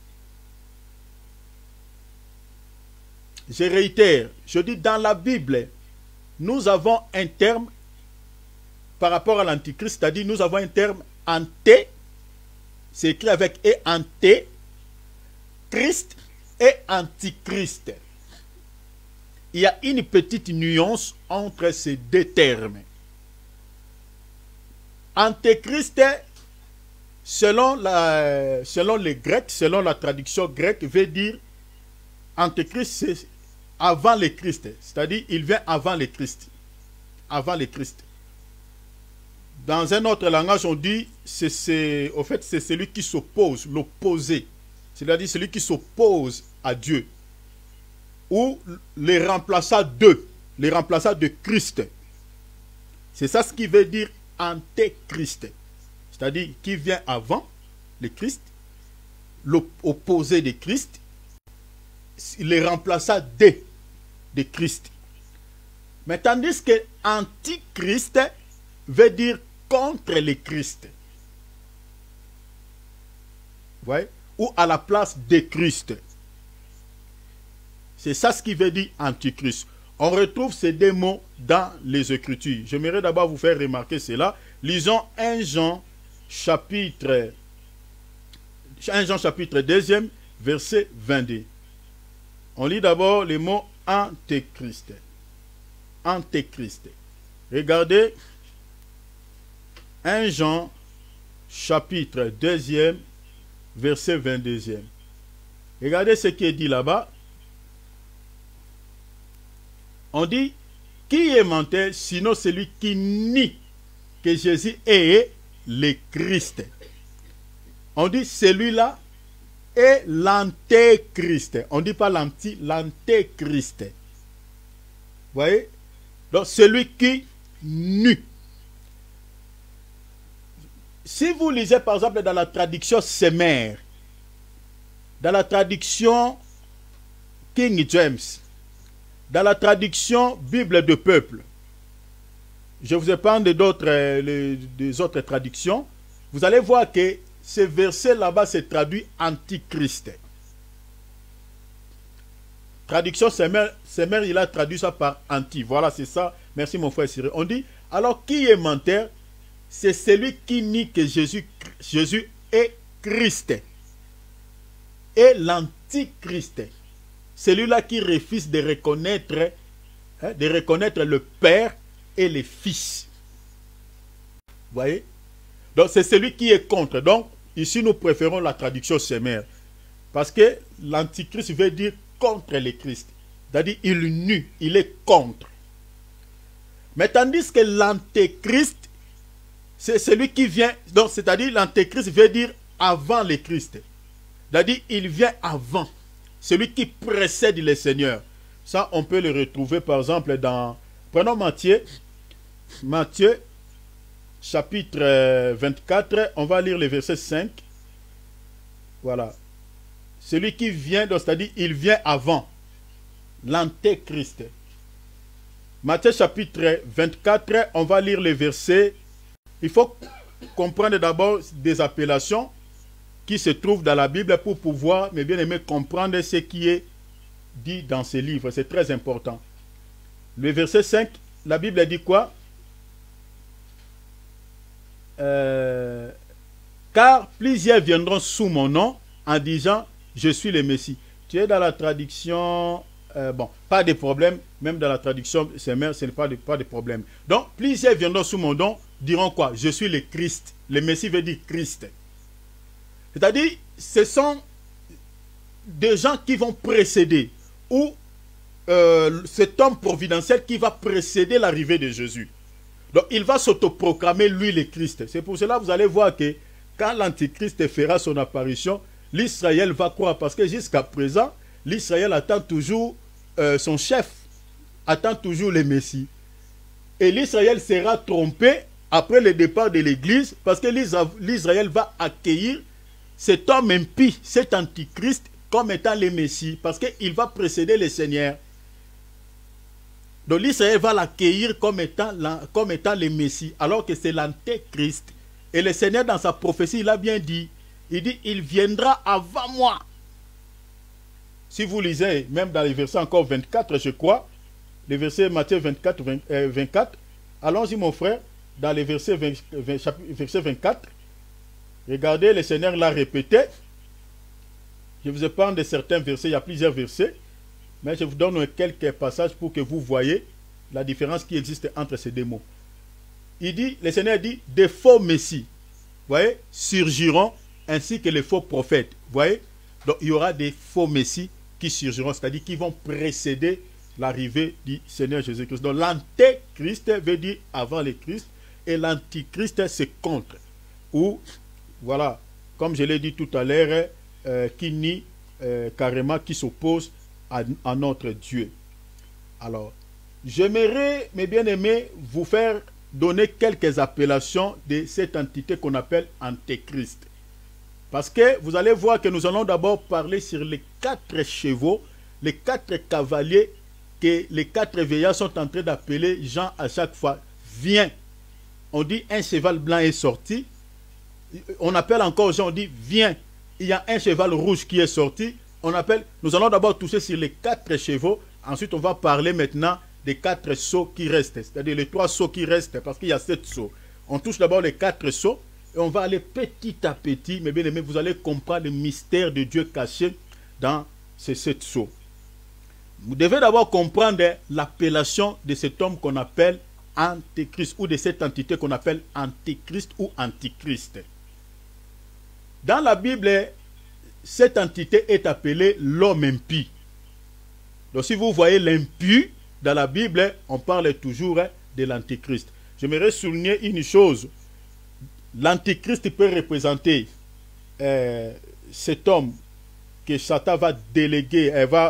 Je réitère, je dis dans la Bible, nous avons un terme par rapport à l'antichrist, c'est-à-dire nous avons un terme anté, c'est écrit avec et anté, Christ, et Antichrist. Il y a une petite nuance entre ces deux termes. Antéchrist, selon les Grecs, selon la traduction grecque, veut dire Antéchrist, c'est avant le Christ. C'est-à-dire, il vient avant le Christ. Avant le Christ. Dans un autre langage, on dit, au fait, c'est celui qui s'oppose, l'opposé. C'est-à-dire celui qui s'oppose à Dieu. Ou les remplaçants de Christ. C'est ça ce qui veut dire Antéchrist. C'est-à-dire qui vient avant le Christ, l'opposé de Christ, les remplaçants de Christ. Mais tandis que Antichrist veut dire contre le Christ. Vous voyez? Ou à la place de Christ. C'est ça ce qui veut dire Antichrist. On retrouve ces deux mots dans les Écritures. J'aimerais d'abord vous faire remarquer cela. Lisons 1 Jean chapitre 2, verset 22. On lit d'abord les mots Antéchrist. Antéchrist. Regardez 1 Jean chapitre 2, verset 22. Regardez ce qui est dit là-bas. On dit, qui est menteur sinon celui qui nie que Jésus est le Christ. On dit, celui-là est l'antéchrist. On ne dit pas l'antéchrist. Vous voyez? Donc, celui qui nie. Si vous lisez par exemple dans la traduction Semer, dans la traduction King James, dans la traduction Bible de peuple, je vous épargne des autres traductions, vous allez voir que ce verset là-bas se traduit Antichrist. Traduction Semer, il a traduit ça par anti. Voilà, c'est ça. Merci mon frère Cyril. On dit, alors qui est menteur? C'est celui qui nie que Jésus est Christ. Et l'antichrist. Celui-là qui refuse de reconnaître le Père et le Fils. Vous voyez? Donc c'est celui qui est contre. Donc ici nous préférons la traduction Semer. Parce que l'antichrist veut dire contre le Christ. C'est-à-dire il nie, il est contre. Mais tandis que l'antéchrist, c'est celui qui vient, donc c'est-à-dire l'antéchrist veut dire avant le Christ. C'est-à-dire il vient avant. Celui qui précède le Seigneur. Ça, on peut le retrouver par exemple dans... Prenons Matthieu. Matthieu, chapitre 24. On va lire le verset 5. Voilà. Celui qui vient, c'est-à-dire il vient avant. L'antéchrist. Matthieu, chapitre 24. On va lire le verset. Il faut comprendre d'abord des appellations qui se trouvent dans la Bible pour pouvoir, mes bien-aimés, comprendre ce qui est dit dans ces livres. C'est très important. Le verset 5, la Bible dit quoi? Car plusieurs viendront sous mon nom en disant, je suis le Messie. Tu es dans la traduction, bon, pas de problème, même dans la traduction, ce n'est pas de problème. Donc, plusieurs viendront sous mon nom, diront quoi? Je suis le Christ. Le Messie veut dire Christ. C'est-à-dire, ce sont des gens qui vont précéder, ou cet homme providentiel qui va précéder l'arrivée de Jésus. Donc, il va s'autoproclamer, lui, le Christ. C'est pour cela que vous allez voir que quand l'Antichrist fera son apparition, l'Israël va croire, parce que jusqu'à présent, l'Israël attend toujours son chef, attend toujours le Messie. Et l'Israël sera trompé après le départ de l'Église, parce que l'Israël va accueillir cet homme impie, cet antichrist, comme étant le Messie, parce qu'il va précéder le Seigneur. Donc l'Israël va l'accueillir comme étant le Messie, alors que c'est l'antéchrist. Et le Seigneur, dans sa prophétie, il a bien dit, il dit, il viendra avant moi. Si vous lisez, même dans les versets encore 24, je crois, les versets Matthieu 24, 24, allons-y mon frère, dans les versets 24, regardez, le Seigneur l'a répété. Je vous épargne de certains versets, il y a plusieurs versets, mais je vous donne quelques passages pour que vous voyez la différence qui existe entre ces deux mots. Il dit, le Seigneur dit, des faux messies, vous voyez, surgiront, ainsi que les faux prophètes. Vous voyez, donc il y aura des faux messies qui surgiront, c'est-à-dire qui vont précéder l'arrivée du Seigneur Jésus-Christ. Donc l'antéchrist veut dire avant le Christ, et l'antichrist c'est contre. Ou, voilà, comme je l'ai dit tout à l'heure, qui nie carrément, qui s'oppose à notre Dieu. Alors, j'aimerais, mes bien-aimés, vous faire donner quelques appellations de cette entité qu'on appelle Antéchrist. Parce que vous allez voir que nous allons d'abord parler sur les 4 chevaux, les 4 cavaliers que les 4 veillards sont en train d'appeler Jean à chaque fois. Viens. On dit un cheval blanc est sorti. On appelle encore Jean, on dit viens. Il y a un cheval rouge qui est sorti. On appelle, nous allons d'abord toucher sur les 4 chevaux. Ensuite, on va parler maintenant des 4 sceaux qui restent. C'est-à-dire les 3 sceaux qui restent, parce qu'il y a 7 sceaux. On touche d'abord les 4 sceaux. Et on va aller petit à petit, mes bien-aimés, vous allez comprendre le mystère de Dieu caché dans ces 7 sceaux. Vous devez d'abord comprendre l'appellation de cet homme qu'on appelle Antéchrist, ou de cette entité qu'on appelle Antéchrist ou Antichrist. Dans la Bible, cette entité est appelée l'homme impie. Donc si vous voyez l'impie dans la Bible, on parle toujours de l'Antéchrist. J'aimerais souligner une chose. L'Antichrist peut représenter cet homme que Satan va déléguer,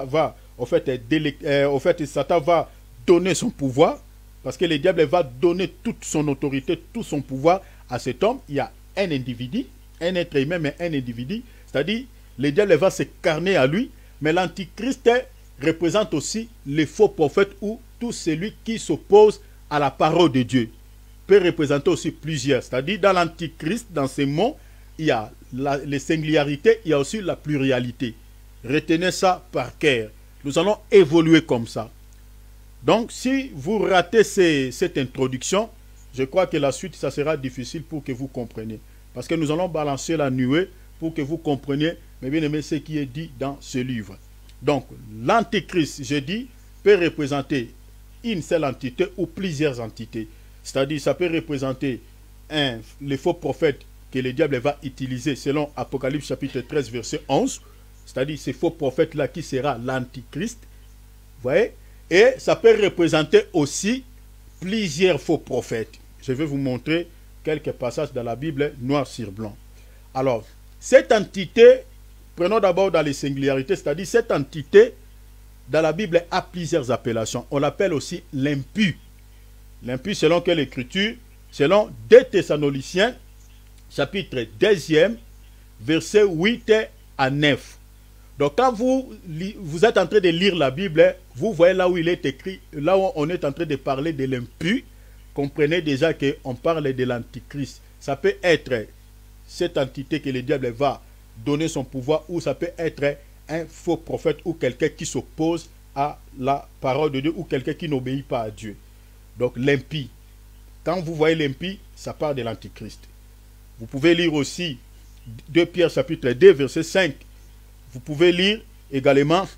Satan va donner son pouvoir, parce que le diable va donner toute son autorité, tout son pouvoir à cet homme. Il y a un individu, un être humain, mais un individu, c'est-à-dire le diable va se carner à lui, mais l'Antichrist représente aussi les faux prophètes ou tout celui qui s'oppose à la parole de Dieu. Peut représenter aussi plusieurs. C'est-à-dire, dans l'Antichrist, dans ces mots, il y a les singularités, il y a aussi la pluralité. Retenez ça par cœur. Nous allons évoluer comme ça. Donc, si vous ratez cette introduction, je crois que la suite, ça sera difficile pour que vous compreniez. Parce que nous allons balancer la nuée pour que vous compreniez, mais bien aimé, ce qui est dit dans ce livre. Donc, l'Antéchrist, je dis, peut représenter une seule entité ou plusieurs entités. C'est-à-dire, ça peut représenter les faux prophètes que le diable va utiliser selon Apocalypse chapitre 13, verset 11. C'est-à-dire, ces faux prophètes-là qui sera l'Antichrist. Vous voyez? Et ça peut représenter aussi plusieurs faux prophètes. Je vais vous montrer quelques passages dans la Bible, noir sur blanc. Alors, cette entité, prenons d'abord dans les singularités, c'est-à-dire cette entité, dans la Bible, a plusieurs appellations. On l'appelle aussi l'impie. L'impie, selon quelle écriture? Selon 2 Thessaloniciens, chapitre 2, verset 8 à 9. Donc, quand vous êtes en train de lire la Bible, vous voyez là où il est écrit, là où on est en train de parler de l'impie, comprenez déjà qu'on parle de l'Antichrist. Ça peut être cette entité que le diable va donner son pouvoir, ou ça peut être un faux prophète ou quelqu'un qui s'oppose à la parole de Dieu, ou quelqu'un qui n'obéit pas à Dieu. Donc l'impie. Quand vous voyez l'impie, ça part de l'Antichrist. Vous pouvez lire aussi 2 Pierre chapitre 2, verset 5. Vous pouvez lire également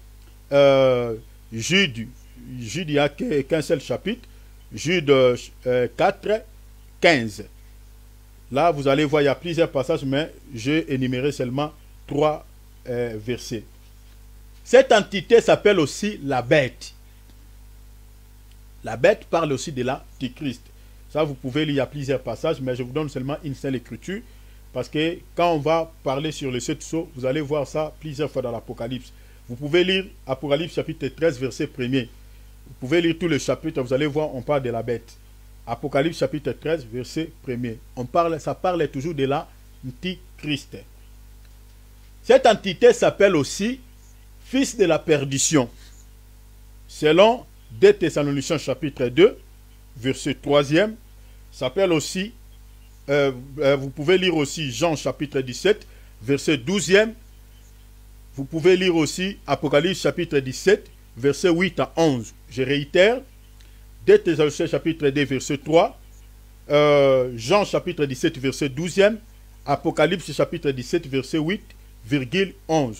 Jude. Jude, il n'y a qu'un seul chapitre. Jude 4, 15. Là, vous allez voir, il y a plusieurs passages, mais j'ai énuméré seulement 3 versets. Cette entité s'appelle aussi la bête. La bête parle aussi de l'Antichrist. Ça, vous pouvez lire, il y a plusieurs passages, mais je vous donne seulement une seule écriture. Parce que quand on va parler sur les 7 sceaux, vous allez voir ça plusieurs fois dans l'Apocalypse. Vous pouvez lire Apocalypse chapitre 13, verset 1er. Vous pouvez lire tout le chapitre, vous allez voir, on parle de la bête. Apocalypse chapitre 13, verset 1er. Ça parle toujours de l'Antichrist. Cette entité s'appelle aussi fils de la perdition. Selon 2 Thessaloniciens chapitre 2, verset 3e, s'appelle aussi, vous pouvez lire aussi Jean chapitre 17, verset 12e. Vous pouvez lire aussi Apocalypse chapitre 17, verset 8 à 11. Je réitère, 2 Thessaloniciens chapitre 2, verset 3, Jean chapitre 17, verset 12e, Apocalypse chapitre 17, verset 8, 11.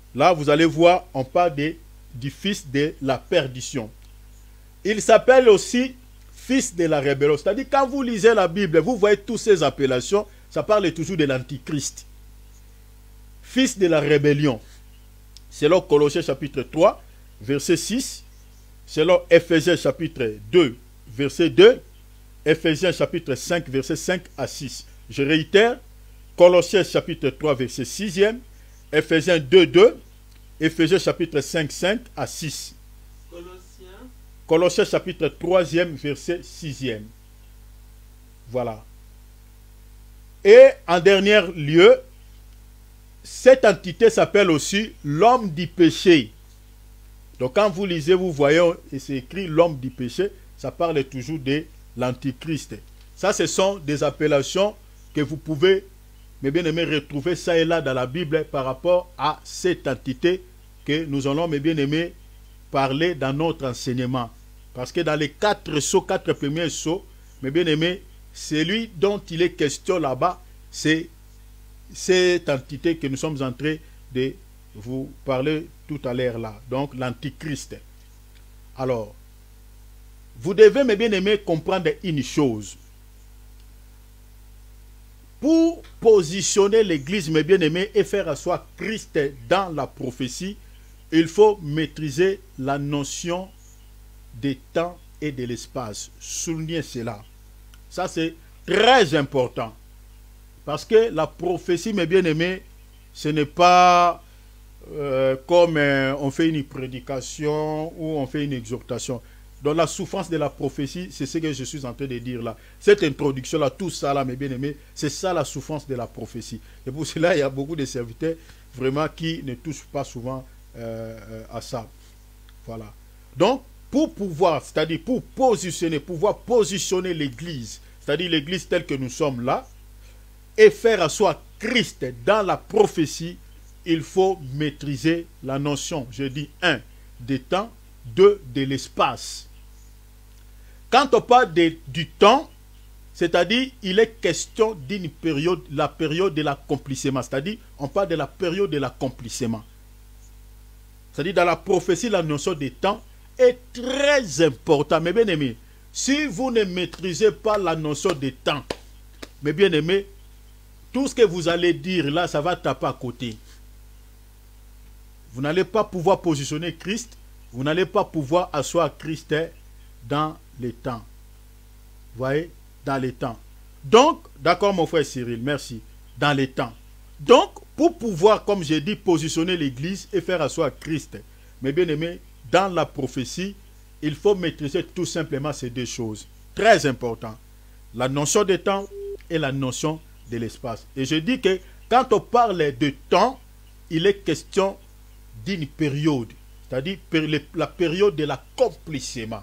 Là, vous allez voir, on parle du fils de la perdition. Il s'appelle aussi fils de la rébellion. C'est-à-dire, quand vous lisez la Bible, vous voyez toutes ces appellations, ça parle toujours de l'Antichrist. Fils de la rébellion. Selon Colossiens chapitre 3, verset 6. Selon Ephésiens chapitre 2, verset 2. Ephésiens chapitre 5, verset 5 à 6. Je réitère. Colossiens chapitre 3, verset 6e. Ephésiens 2, 2. Ephésiens chapitre 5, 5 à 6. Colossiens chapitre 3e, verset 6e. Voilà. Et en dernier lieu, cette entité s'appelle aussi l'homme du péché. Donc quand vous lisez, vous voyez, et c'est écrit l'homme du péché, ça parle toujours de l'antichrist. Ça, ce sont des appellations que vous pouvez, mes bien-aimés, retrouver ça et là dans la Bible par rapport à cette entité que nous allons, mes bien-aimés, parler dans notre enseignement. Parce que dans les 4 premiers sceaux, mes bien-aimés, celui dont il est question là-bas, c'est cette entité que nous sommes en train de vous parler tout à l'heure là. Donc l'antichrist. Alors, vous devez, mes bien-aimés, comprendre une chose. Pour positionner l'Église, mes bien-aimés, et faire asseoir Christ dans la prophétie, il faut maîtriser la notion des temps et de l'espace. Soulignez cela. Ça, c'est très important. Parce que la prophétie, mes bien-aimés, ce n'est pas comme on fait une prédication ou on fait une exhortation. Donc la souffrance de la prophétie, c'est ce que je suis en train de dire là. Cette introduction-là, tout ça là, mes bien-aimés, c'est ça la souffrance de la prophétie. Et pour cela, il y a beaucoup de serviteurs vraiment qui ne touchent pas souvent à ça. Voilà. Donc, pour pouvoir, c'est-à-dire pour pouvoir positionner l'Église, c'est-à-dire l'Église telle que nous sommes là, et faire asseoir Christ dans la prophétie, il faut maîtriser la notion, je dis 1, des temps, 2, de l'espace. Quand on parle du temps, c'est-à-dire il est question d'une période, la période de l'accomplissement, c'est-à-dire on parle de la période de l'accomplissement. C'est-à-dire dans la prophétie, la notion des temps est très importante. Mes bien-aimés, si vous ne maîtrisez pas la notion des temps, mes bien-aimés, tout ce que vous allez dire là, ça va taper à côté. Vous n'allez pas pouvoir positionner Christ, vous n'allez pas pouvoir asseoir Christ dans les temps. Vous voyez, dans les temps. Donc, d'accord mon frère Cyril, merci. Dans les temps. Donc, pour pouvoir, comme j'ai dit, positionner l'Église et faire asseoir Christ, mes bien-aimés, dans la prophétie, il faut maîtriser tout simplement ces deux choses. Très important. La notion de temps et la notion de l'espace. Et je dis que quand on parle de temps, il est question d'une période. C'est-à-dire la période de l'accomplissement.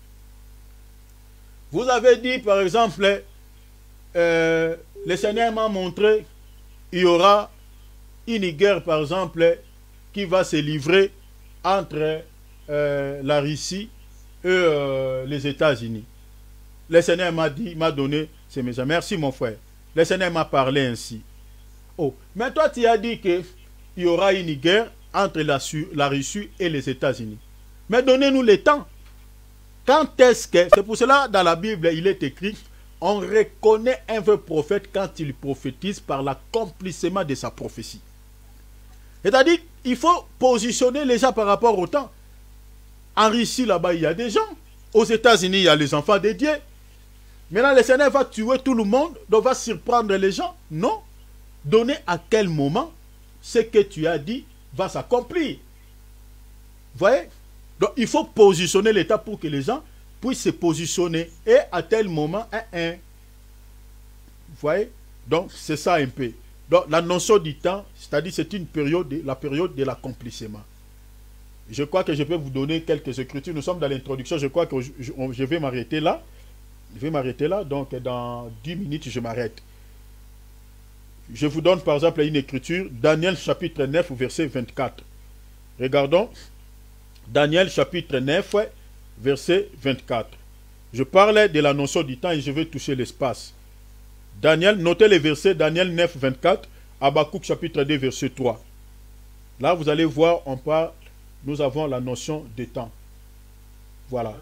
Vous avez dit, par exemple, le Seigneur m'a montré, il y aura une guerre, par exemple, qui va se livrer entre la Russie et les États-Unis. Le Seigneur m'a dit, m'a donné ces messages. Merci mon frère. Le Seigneur m'a parlé ainsi. Oh, mais toi tu as dit qu'il y aura une guerre entre la Russie et les États-Unis. Mais donnez-nous le temps. Quand est-ce que... C'est pour cela, dans la Bible, il est écrit, on reconnaît un vrai prophète quand il prophétise par l'accomplissement de sa prophétie. C'est-à-dire, il faut positionner les gens par rapport au temps. En Russie, là-bas, il y a des gens. Aux États-Unis, il y a les enfants de Dieu. Maintenant, le Seigneur va tuer tout le monde, donc va surprendre les gens. Non. Donner à quel moment ce que tu as dit va s'accomplir. Vous voyez? Donc, il faut positionner l'État pour que les gens puissent se positionner. Et à tel moment, Vous voyez? Donc, c'est ça un peu. Donc, la notion du temps, c'est-à-dire c'est une période, la période de l'accomplissement. Je crois que je peux vous donner quelques écritures. Nous sommes dans l'introduction. Je crois que je vais m'arrêter là. Je vais m'arrêter là. Donc, dans 10 minutes, je m'arrête. Je vous donne par exemple une écriture. Daniel chapitre 9, verset 24. Regardons. Daniel chapitre 9, verset 24. Je parlais de la notion du temps et je vais toucher l'espace. Daniel, notez les versets. Daniel 9, 24. Habakkuk chapitre 2, verset 3. Là, vous allez voir, nous avons la notion de temps. Voilà.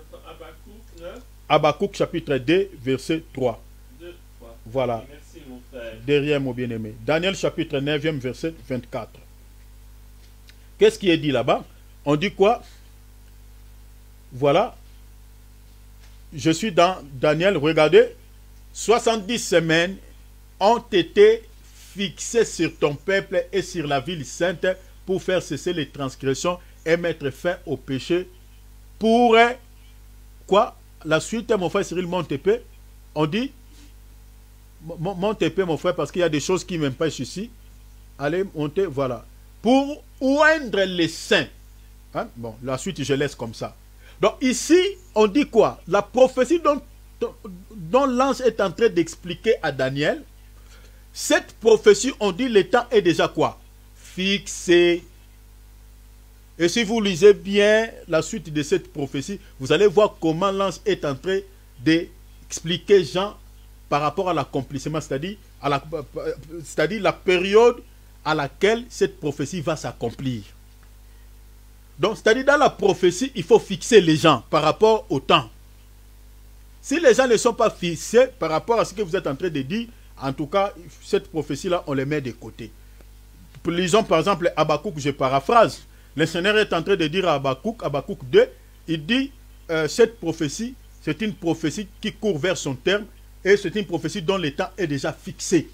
Habakkuk chapitre 2, verset 3. Voilà. Merci, mon frère. Derrière, mon bien-aimé. Daniel chapitre 9, verset 24. Qu'est-ce qui est dit là-bas? On dit quoi? Voilà. Je suis dans Daniel, regardez. 70 semaines ont été fixées sur ton peuple et sur la ville sainte pour faire cesser les transgressions et mettre fin au péché. Pour quoi? La suite, mon frère Cyril Montépé, on dit Montépé, mon frère, parce qu'il y a des choses qui m'empêchent ici. Allez, monter, voilà. Pour oindre les saints. Hein? Bon, la suite, je laisse comme ça. Donc ici, on dit quoi? La prophétie dont l'ange est en train d'expliquer à Daniel, cette prophétie, on dit le temps est déjà quoi? Fixé. Et si vous lisez bien la suite de cette prophétie, vous allez voir comment l'ange est en train d'expliquer Jean par rapport à l'accomplissement, c'est-à-dire la période à laquelle cette prophétie va s'accomplir. Donc, c'est-à-dire dans la prophétie, il faut fixer les gens par rapport au temps. Si les gens ne sont pas fixés par rapport à ce que vous êtes en train de dire, en tout cas, cette prophétie-là, on les met de côté. Lisons par exemple Habakkuk, je paraphrase. Le Seigneur est en train de dire à Habakkuk 2, il dit, cette prophétie, c'est une prophétie qui court vers son terme et c'est une prophétie dont le temps est déjà fixé.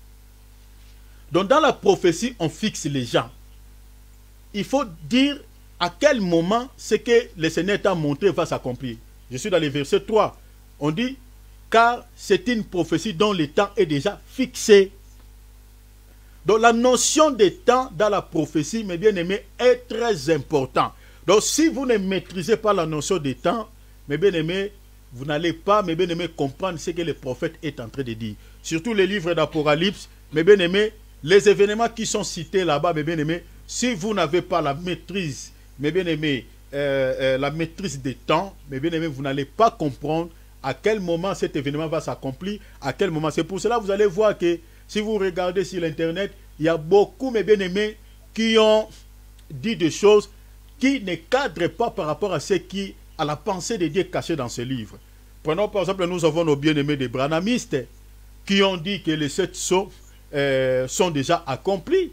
Donc dans la prophétie, on fixe les gens. Il faut dire à quel moment ce que le Seigneur t'a montré va s'accomplir. Je suis dans le verset 3. On dit, car c'est une prophétie dont le temps est déjà fixé. Donc la notion de temps dans la prophétie, mes bien-aimés, est très importante. Donc si vous ne maîtrisez pas la notion de temps, mes bien-aimés, vous n'allez pas, mes bien-aimés, comprendre ce que le prophète est en train de dire. Surtout les livres d'Apocalypse, mes bien-aimés, les événements qui sont cités là-bas, mes bien-aimés, si vous n'avez pas la maîtrise, mes bien-aimés, la maîtrise des temps, mes bien-aimés, vous n'allez pas comprendre à quel moment cet événement va s'accomplir, à quel moment. C'est pour cela que vous allez voir que si vous regardez sur l'internet, il y a beaucoup, mes bien-aimés, qui ont dit des choses qui ne cadrent pas par rapport à ce qui, à la pensée de Dieu cachée dans ce livre. Prenons par exemple, nous avons nos bien-aimés des branhamistes qui ont dit que les 7 sceaux sont déjà accomplis.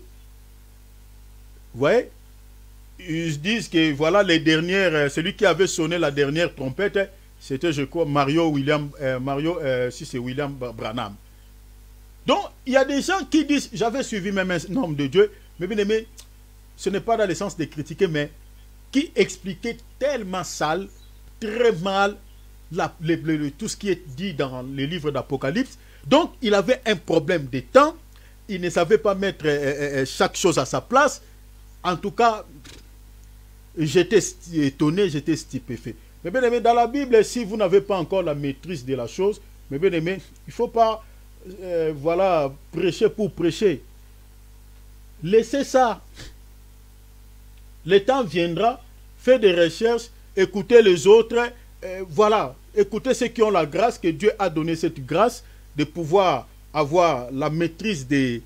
Vous voyez? Ils disent que voilà les dernières, celui qui avait sonné la dernière trompette, c'était, je crois, si c'est William Branham. Donc, il y a des gens qui disent, j'avais suivi même un homme de Dieu, mais bien aimé, ce n'est pas dans le sens de critiquer, mais qui expliquait tellement sale, très mal, tout ce qui est dit dans les livres d'Apocalypse. Donc, il avait un problème de temps, il ne savait pas mettre chaque chose à sa place. En tout cas, j'étais étonné, j'étais stupéfait. Mais bien aimé, dans la Bible, si vous n'avez pas encore la maîtrise de la chose, mais bien aimé, il ne faut pas voilà, prêcher pour prêcher. Laissez ça. Le temps viendra, faites des recherches, écoutez les autres, voilà, écoutez ceux qui ont la grâce, que Dieu a donné cette grâce de pouvoir avoir la maîtrise des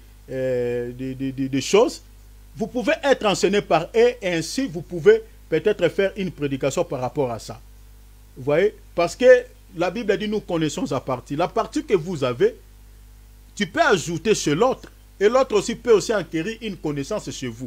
choses. Vous pouvez être enseigné par eux et ainsi vous pouvez peut-être faire une prédication par rapport à ça. Vous voyez? Parce que la Bible dit nous connaissons sa partie. La partie que vous avez, tu peux ajouter chez l'autre. Et l'autre aussi peut aussi acquérir une connaissance chez vous.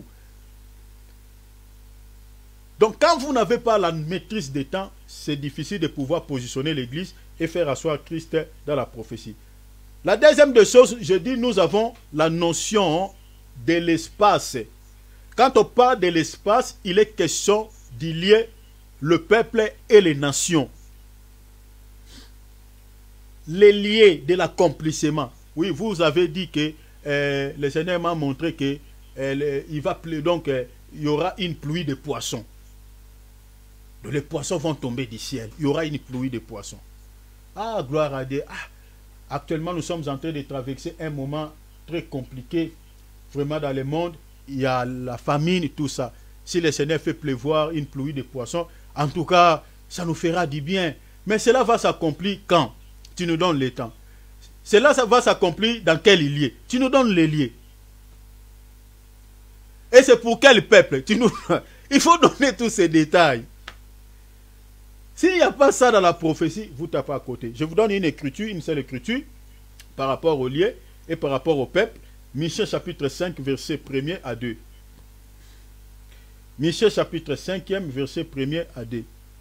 Donc quand vous n'avez pas la maîtrise des temps, c'est difficile de pouvoir positionner l'Église et faire asseoir Christ dans la prophétie. La deuxième des choses, je dis, nous avons la notion de l'espace. Quand on parle de l'espace, il est question d'y lier le peuple et les nations. Les liés de l'accomplissement. Oui, vous avez dit que le Seigneur m'a montré que il y aura une pluie de poissons. Donc, les poissons vont tomber du ciel. Il y aura une pluie de poissons. Ah, gloire à Dieu. Ah, actuellement, nous sommes en train de traverser un moment très compliqué. Vraiment dans le monde, il y a la famine et tout ça. Si le Seigneur fait pleuvoir une pluie de poissons, en tout cas, ça nous fera du bien. Mais cela va s'accomplir quand? Tu nous donnes le temps. Cela ça va s'accomplir dans quel lieu? Tu nous donnes les lieux. Et c'est pour quel peuple? Il faut donner tous ces détails. S'il n'y a pas ça dans la prophétie, vous tapez à côté. Je vous donne une écriture, une seule écriture, par rapport au lieu et par rapport au peuple. Michée chapitre 5, verset 1er à 2. Michée chapitre 5e, verset 1er à 2.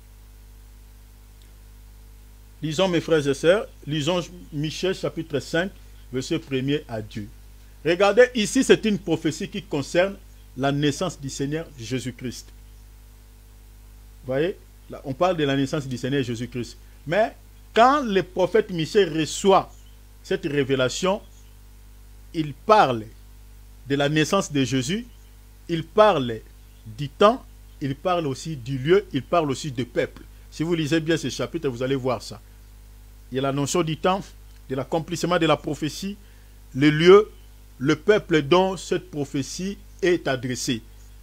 Lisons mes frères et sœurs, lisons Michée chapitre 5, verset 1er à 2. Regardez, ici c'est une prophétie qui concerne la naissance du Seigneur Jésus-Christ. Vous voyez, là, on parle de la naissance du Seigneur Jésus-Christ. Mais quand le prophète Michée reçoit cette révélation, il parle de la naissance de Jésus, il parle du temps, il parle aussi du lieu, il parle aussi du peuple. Si vous lisez bien ce chapitre, vous allez voir ça. Il y a la notion du temps, de l'accomplissement de la prophétie, le lieu, le peuple dont cette prophétie est adressée.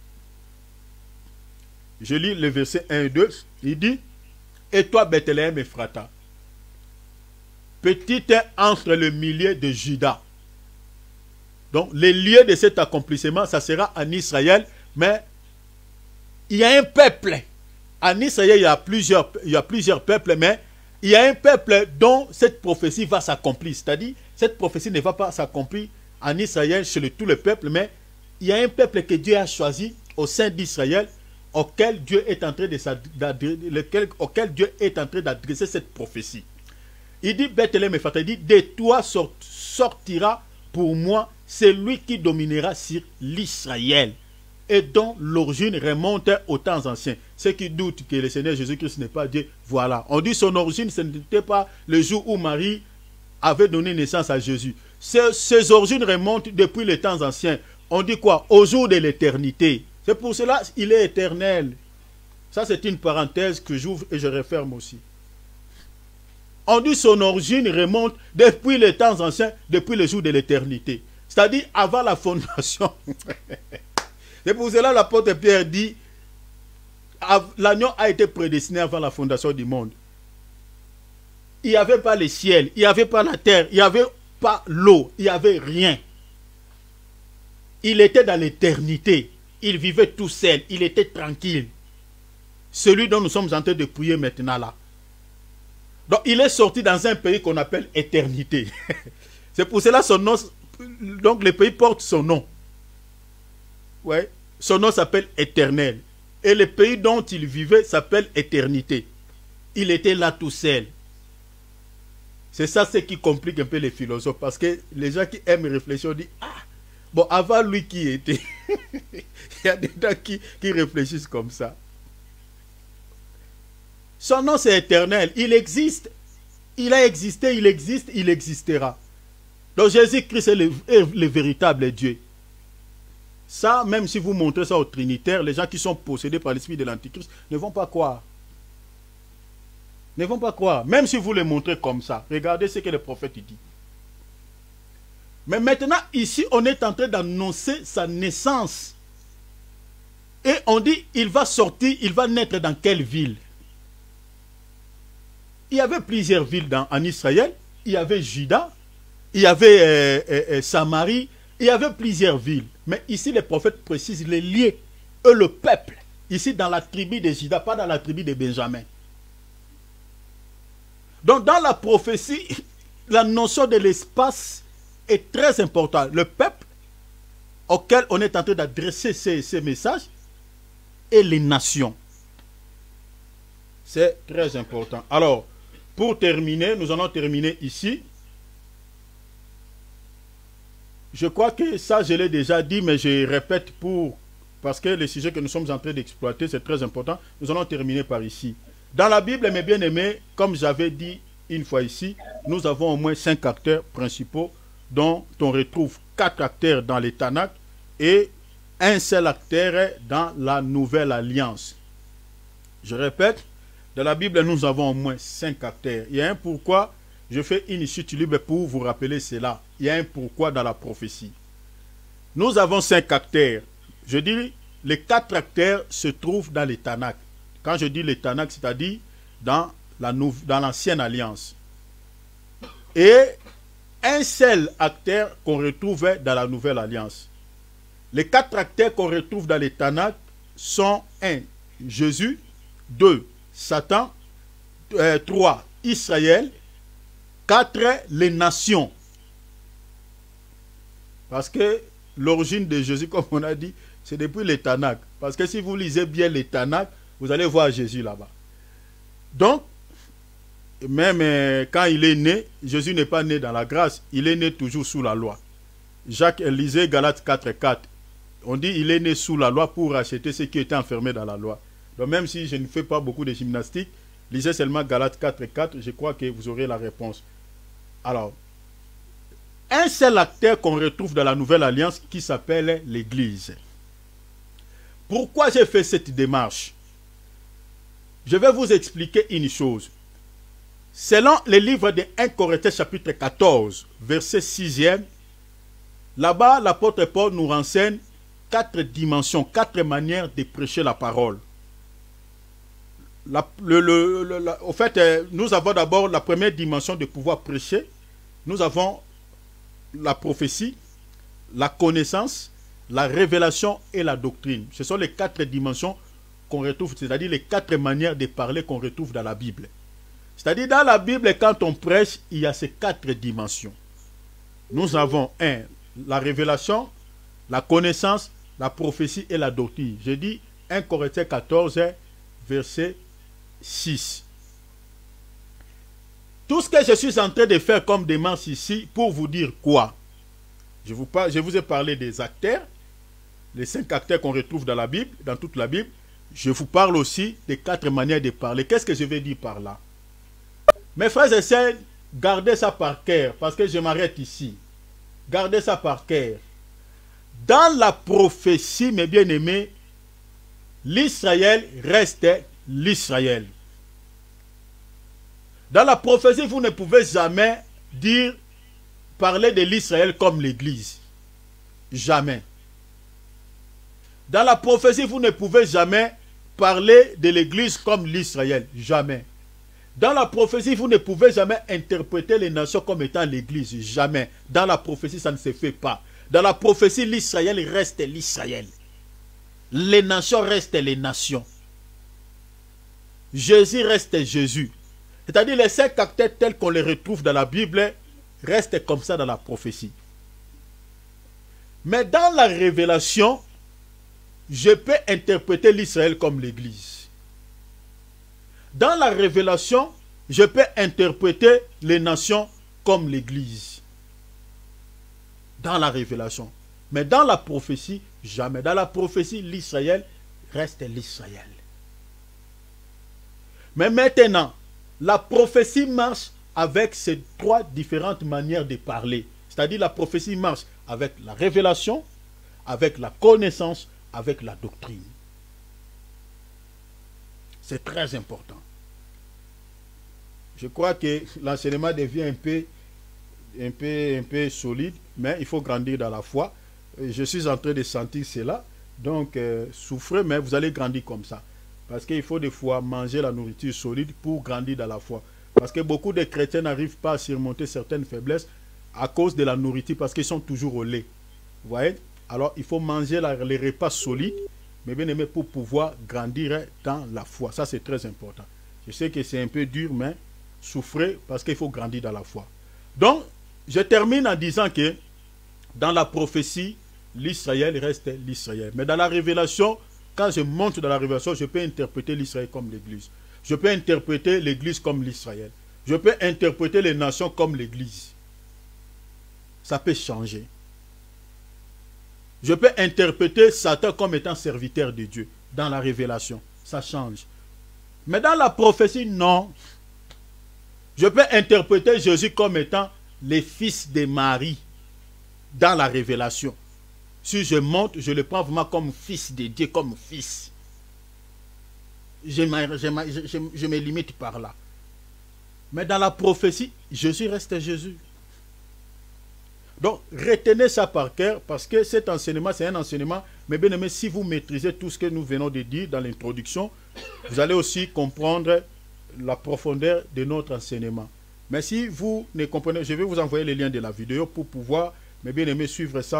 Je lis le verset 1 et 2. Il dit, « Et toi, Bethléem Ephrata, petite entre le milieu de Juda. » Donc, le lieu de cet accomplissement, ça sera en Israël, mais il y a un peuple. En Israël, il y a plusieurs peuples, mais il y a un peuple dont cette prophétie va s'accomplir. C'est-à-dire, cette prophétie ne va pas s'accomplir en Israël chez tout le peuple, mais il y a un peuple que Dieu a choisi au sein d'Israël, auquel Dieu est en train d'adresser cette prophétie. Il dit, Bethléem Ephrata, il dit, de toi sortira pour moi celui qui dominera sur l'Israël, et dont l'origine remonte aux temps anciens. Ceux qui doutent que le Seigneur Jésus-Christ n'est pas Dieu, voilà. On dit son origine, ce n'était pas le jour où Marie avait donné naissance à Jésus. Ces origines remontent depuis les temps anciens. On dit quoi? Au jour de l'éternité. C'est pour cela qu'il est éternel. Ça, c'est une parenthèse que j'ouvre et je referme aussi. On dit son origine remonte depuis les temps anciens, depuis le jour de l'éternité. C'est-à-dire avant la fondation. C'est pour cela l'apôtre Pierre dit, l'agneau a été prédestiné avant la fondation du monde. Il n'y avait pas le ciel, il n'y avait pas la terre, il n'y avait pas l'eau, il n'y avait rien. Il était dans l'éternité. Il vivait tout seul, il était tranquille. Celui dont nous sommes en train de prier maintenant là. Donc il est sorti dans un pays qu'on appelle éternité. C'est pour cela son nom, donc le pays porte son nom. Ouais, son nom s'appelle Éternel. Et le pays dont il vivait s'appelle Éternité. Il était là tout seul. C'est ça ce qui complique un peu les philosophes. Parce que les gens qui aiment réfléchir disent, ah, bon, avant lui qui était, il y a des gens qui réfléchissent comme ça. Son nom c'est éternel. Il existe. Il a existé, il existe, il existera. Donc Jésus-Christ est le véritable Dieu. Ça, même si vous montrez ça aux Trinitaires, les gens qui sont possédés par l'esprit de l'Antichrist ne vont pas croire. Ne vont pas croire. Même si vous les montrez comme ça. Regardez ce que le prophète dit. Mais maintenant, ici, on est en train d'annoncer sa naissance. Et on dit, il va sortir, il va naître dans quelle ville? Il y avait plusieurs villes en Israël. Il y avait Juda, il y avait Samarie, il y avait plusieurs villes. Mais ici, le prophète précise les lieux et le peuple. Ici, dans la tribu de Juda, pas dans la tribu de Benjamin. Donc, dans la prophétie, la notion de l'espace est très importante. Le peuple auquel on est en train d'adresser ces messages et les nations. C'est très important. Alors, pour terminer, nous allons terminer ici. Je crois que ça, je l'ai déjà dit, mais je répète parce que le sujet que nous sommes en train d'exploiter, c'est très important. Nous allons terminer par ici. Dans la Bible, mes bien-aimés, comme j'avais dit une fois ici, nous avons au moins 5 acteurs principaux, dont on retrouve 4 acteurs dans les Tanakh et un seul acteur dans la Nouvelle Alliance. Je répète, dans la Bible, nous avons au moins 5 acteurs. Il y a un pourquoi. Je fais une chute libre pour vous rappeler cela. Il y a un pourquoi dans la prophétie. Nous avons 5 acteurs. Je dis, les 4 acteurs se trouvent dans les Tanakh. Quand je dis les Tanakh, c'est-à-dire dans l'Ancienne Alliance. Et un seul acteur qu'on retrouve dans la Nouvelle Alliance. Les 4 caractères qu'on retrouve dans les Tanakh sont 1. Jésus, 2. Satan, 3. Israël, 4. Les nations. Parce que l'origine de Jésus, comme on a dit, c'est depuis les Tanakh. Parce que si vous lisez bien les Tanakh, vous allez voir Jésus là-bas. Donc, même quand il est né, Jésus n'est pas né dans la grâce, il est né toujours sous la loi. Jacques lisait Galates 4:4. On dit il est né sous la loi pour racheter ceux qui étaient enfermés dans la loi. Donc même si je ne fais pas beaucoup de gymnastique, lisez seulement Galates 4:4, je crois que vous aurez la réponse. Alors, un seul acteur qu'on retrouve dans la Nouvelle Alliance qui s'appelle l'Église. Pourquoi j'ai fait cette démarche? Je vais vous expliquer une chose. Selon le livre de 1 Corinthiens chapitre 14, verset 6e, là-bas, l'apôtre Paul nous renseigne 4 dimensions, 4 manières de prêcher la parole. Au fait, nous avons d'abord la première dimension de pouvoir prêcher. Nous avons la prophétie, la connaissance, la révélation et la doctrine. Ce sont les 4 dimensions qu'on retrouve, c'est-à-dire les 4 manières de parler qu'on retrouve dans la Bible. C'est-à-dire dans la Bible, quand on prêche, il y a ces 4 dimensions. Nous avons 1. La révélation, la connaissance, la prophétie et la doctrine. Je dis 1 Corinthiens 14, verset 6. Tout ce que je suis en train de faire comme démarche ici, pour vous dire quoi? Je vous ai parlé des acteurs, les 5 acteurs qu'on retrouve dans la Bible, dans toute la Bible. Je vous parle aussi des 4 manières de parler. Qu'est-ce que je vais dire par là? Mes frères et sœurs, gardez ça par cœur, parce que je m'arrête ici. Gardez ça par cœur. Dans la prophétie, mes bien-aimés, l'Israël reste l'Israël. Dans la prophétie, vous ne pouvez jamais parler de l'Israël comme l'Église. Jamais. Dans la prophétie, vous ne pouvez jamais parler de l'Église comme l'Israël. Jamais. Dans la prophétie, vous ne pouvez jamais interpréter les nations comme étant l'Église. Jamais. Dans la prophétie, ça ne se fait pas. Dans la prophétie, l'Israël reste l'Israël. Les nations restent les nations. Jésus reste Jésus. C'est-à-dire les 5 caractères tels qu'on les retrouve dans la Bible restent comme ça dans la prophétie. Mais dans la révélation, je peux interpréter l'Israël comme l'Église. Dans la révélation, je peux interpréter les nations comme l'Église. Dans la révélation. Mais dans la prophétie, jamais. Dans la prophétie, l'Israël reste l'Israël. Mais maintenant, la prophétie marche avec ces 3 différentes manières de parler. C'est-à-dire la prophétie marche avec la révélation, avec la connaissance, avec la doctrine. C'est très important. Je crois que l'enseignement devient un peu solide, mais il faut grandir dans la foi. Je suis en train de sentir cela. Donc, souffrez, mais vous allez grandir comme ça. Parce qu'il faut des fois manger la nourriture solide pour grandir dans la foi. Parce que beaucoup de chrétiens n'arrivent pas à surmonter certaines faiblesses à cause de la nourriture, parce qu'ils sont toujours au lait. Vous voyez? Alors, il faut manger les repas solides, mais bien aimé, pour pouvoir grandir dans la foi. Ça, c'est très important. Je sais que c'est un peu dur, mais souffrez parce qu'il faut grandir dans la foi. Donc, je termine en disant que dans la prophétie, l'Israël reste l'Israël. Mais dans la révélation, quand je monte dans la révélation, je peux interpréter l'Israël comme l'Église. Je peux interpréter l'Église comme l'Israël. Je peux interpréter les nations comme l'Église. Ça peut changer. Je peux interpréter Satan comme étant serviteur de Dieu. Dans la révélation, ça change. Mais dans la prophétie, non. Je peux interpréter Jésus comme étant le fils de Marie. Dans la révélation. Si je monte, je le prends vraiment comme fils de Dieu, comme fils. Je me limite par là. Mais dans la prophétie, Jésus reste Jésus. Donc, retenez ça par cœur, parce que cet enseignement, c'est un enseignement, mais bien aimé, si vous maîtrisez tout ce que nous venons de dire dans l'introduction, vous allez aussi comprendre la profondeur de notre enseignement. Mais si vous ne comprenez, je vais vous envoyer les liens de la vidéo pour pouvoir, mes bien-aimés, suivre ça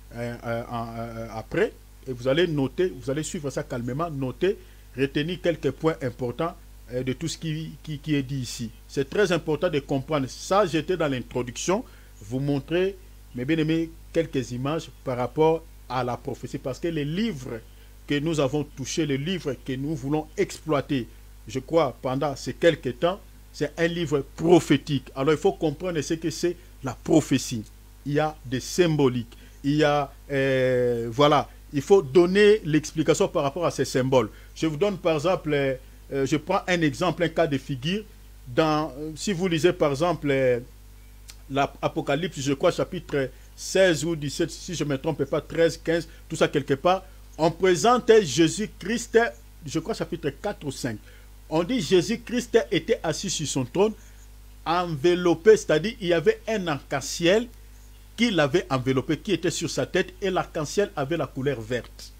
après, et vous allez noter, vous allez suivre ça calmement, noter, retenir quelques points importants de tout ce qui est dit ici. C'est très important de comprendre. Ça, j'étais dans l'introduction, vous montrer, mes bien-aimés, quelques images par rapport à la prophétie, parce que les livres que nous avons touchés, les livres que nous voulons exploiter, je crois, pendant ces quelques temps, c'est un livre prophétique. Alors, il faut comprendre ce que c'est la prophétie. Il y a des symboliques. Il y a, voilà, il faut donner l'explication par rapport à ces symboles. Je vous donne par exemple, je prends un exemple, un cas de figure. Si vous lisez par exemple l'Apocalypse, je crois, chapitre 16 ou 17, si je ne me trompe pas, 13, 15, tout ça quelque part, on présente Jésus-Christ, je crois, chapitre 4 ou 5. On dit Jésus-Christ était assis sur son trône, enveloppé, c'est-à-dire il y avait un arc-en-ciel qui l'avait enveloppé, qui était sur sa tête, et l'arc-en-ciel avait la couleur verte.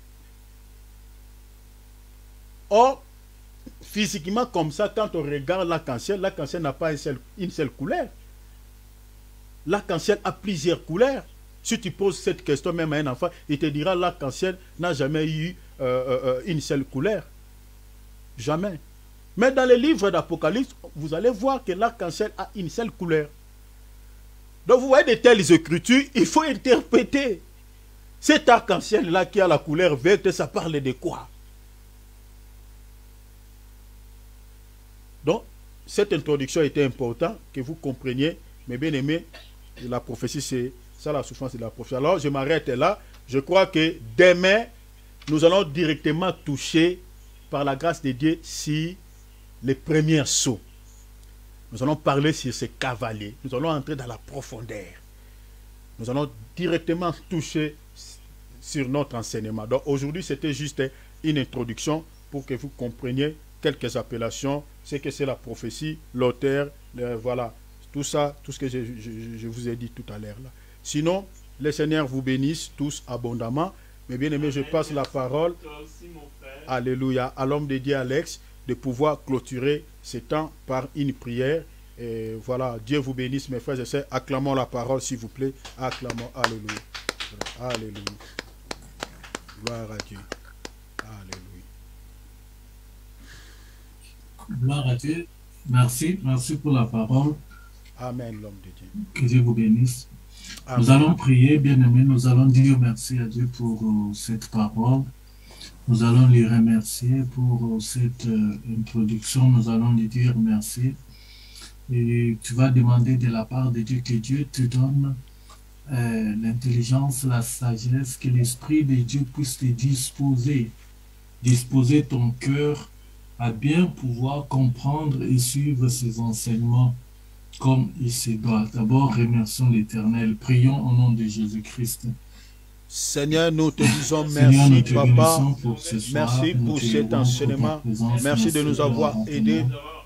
Or, physiquement comme ça, quand on regarde l'arc-en-ciel n'a pas une seule couleur. L'arc-en-ciel a plusieurs couleurs. Si tu poses cette question même à un enfant, il te dira l'arc-en-ciel n'a jamais eu une seule couleur. Jamais. Mais dans les livres d'Apocalypse, vous allez voir que l'arc-en-ciel a une seule couleur. Donc vous voyez de telles écritures, il faut interpréter. Cet arc-en-ciel-là qui a la couleur verte, ça parle de quoi? Donc, cette introduction était importante, que vous compreniez, mais bien aimé, la prophétie, c'est ça la souffrance de la prophétie. Alors, je m'arrête là. Je crois que demain, nous allons directement toucher, par la grâce de Dieu, si les premiers sauts. Nous allons parler sur ces cavaliers. Nous allons entrer dans la profondeur. Nous allons directement toucher sur notre enseignement. Donc aujourd'hui, c'était juste une introduction pour que vous compreniez quelques appellations, ce que c'est la prophétie, l'auteur, voilà, tout ça, tout ce que je vous ai dit tout à l'heure là. Sinon, le Seigneur vous bénisse tous abondamment. Mais bien aimé, je passe la parole, alléluia, à l'homme de Dieu Alex, de pouvoir clôturer ce temps par une prière. Et voilà, Dieu vous bénisse mes frères et sœurs. Acclamons la parole s'il vous plaît. Acclamons, alléluia. Alléluia. Gloire à Dieu. Alléluia. Gloire à Dieu. Merci pour la parole. Amen, l'homme de Dieu. Que Dieu vous bénisse. Amen. Nous allons prier, bien-aimés. Nous allons dire merci à Dieu pour cette parole. Nous allons lui remercier pour cette introduction. Nous allons lui dire merci. Et tu vas demander de la part de Dieu que Dieu te donne l'intelligence, la sagesse, que l'Esprit de Dieu puisse te disposer ton cœur à bien pouvoir comprendre et suivre ses enseignements comme il se doit. D'abord, remercions l'Éternel. Prions au nom de Jésus-Christ. Seigneur, nous te disons merci, Seigneur, Papa. pour ce soir. Merci pour cet enseignement. Merci de nous avoir aidés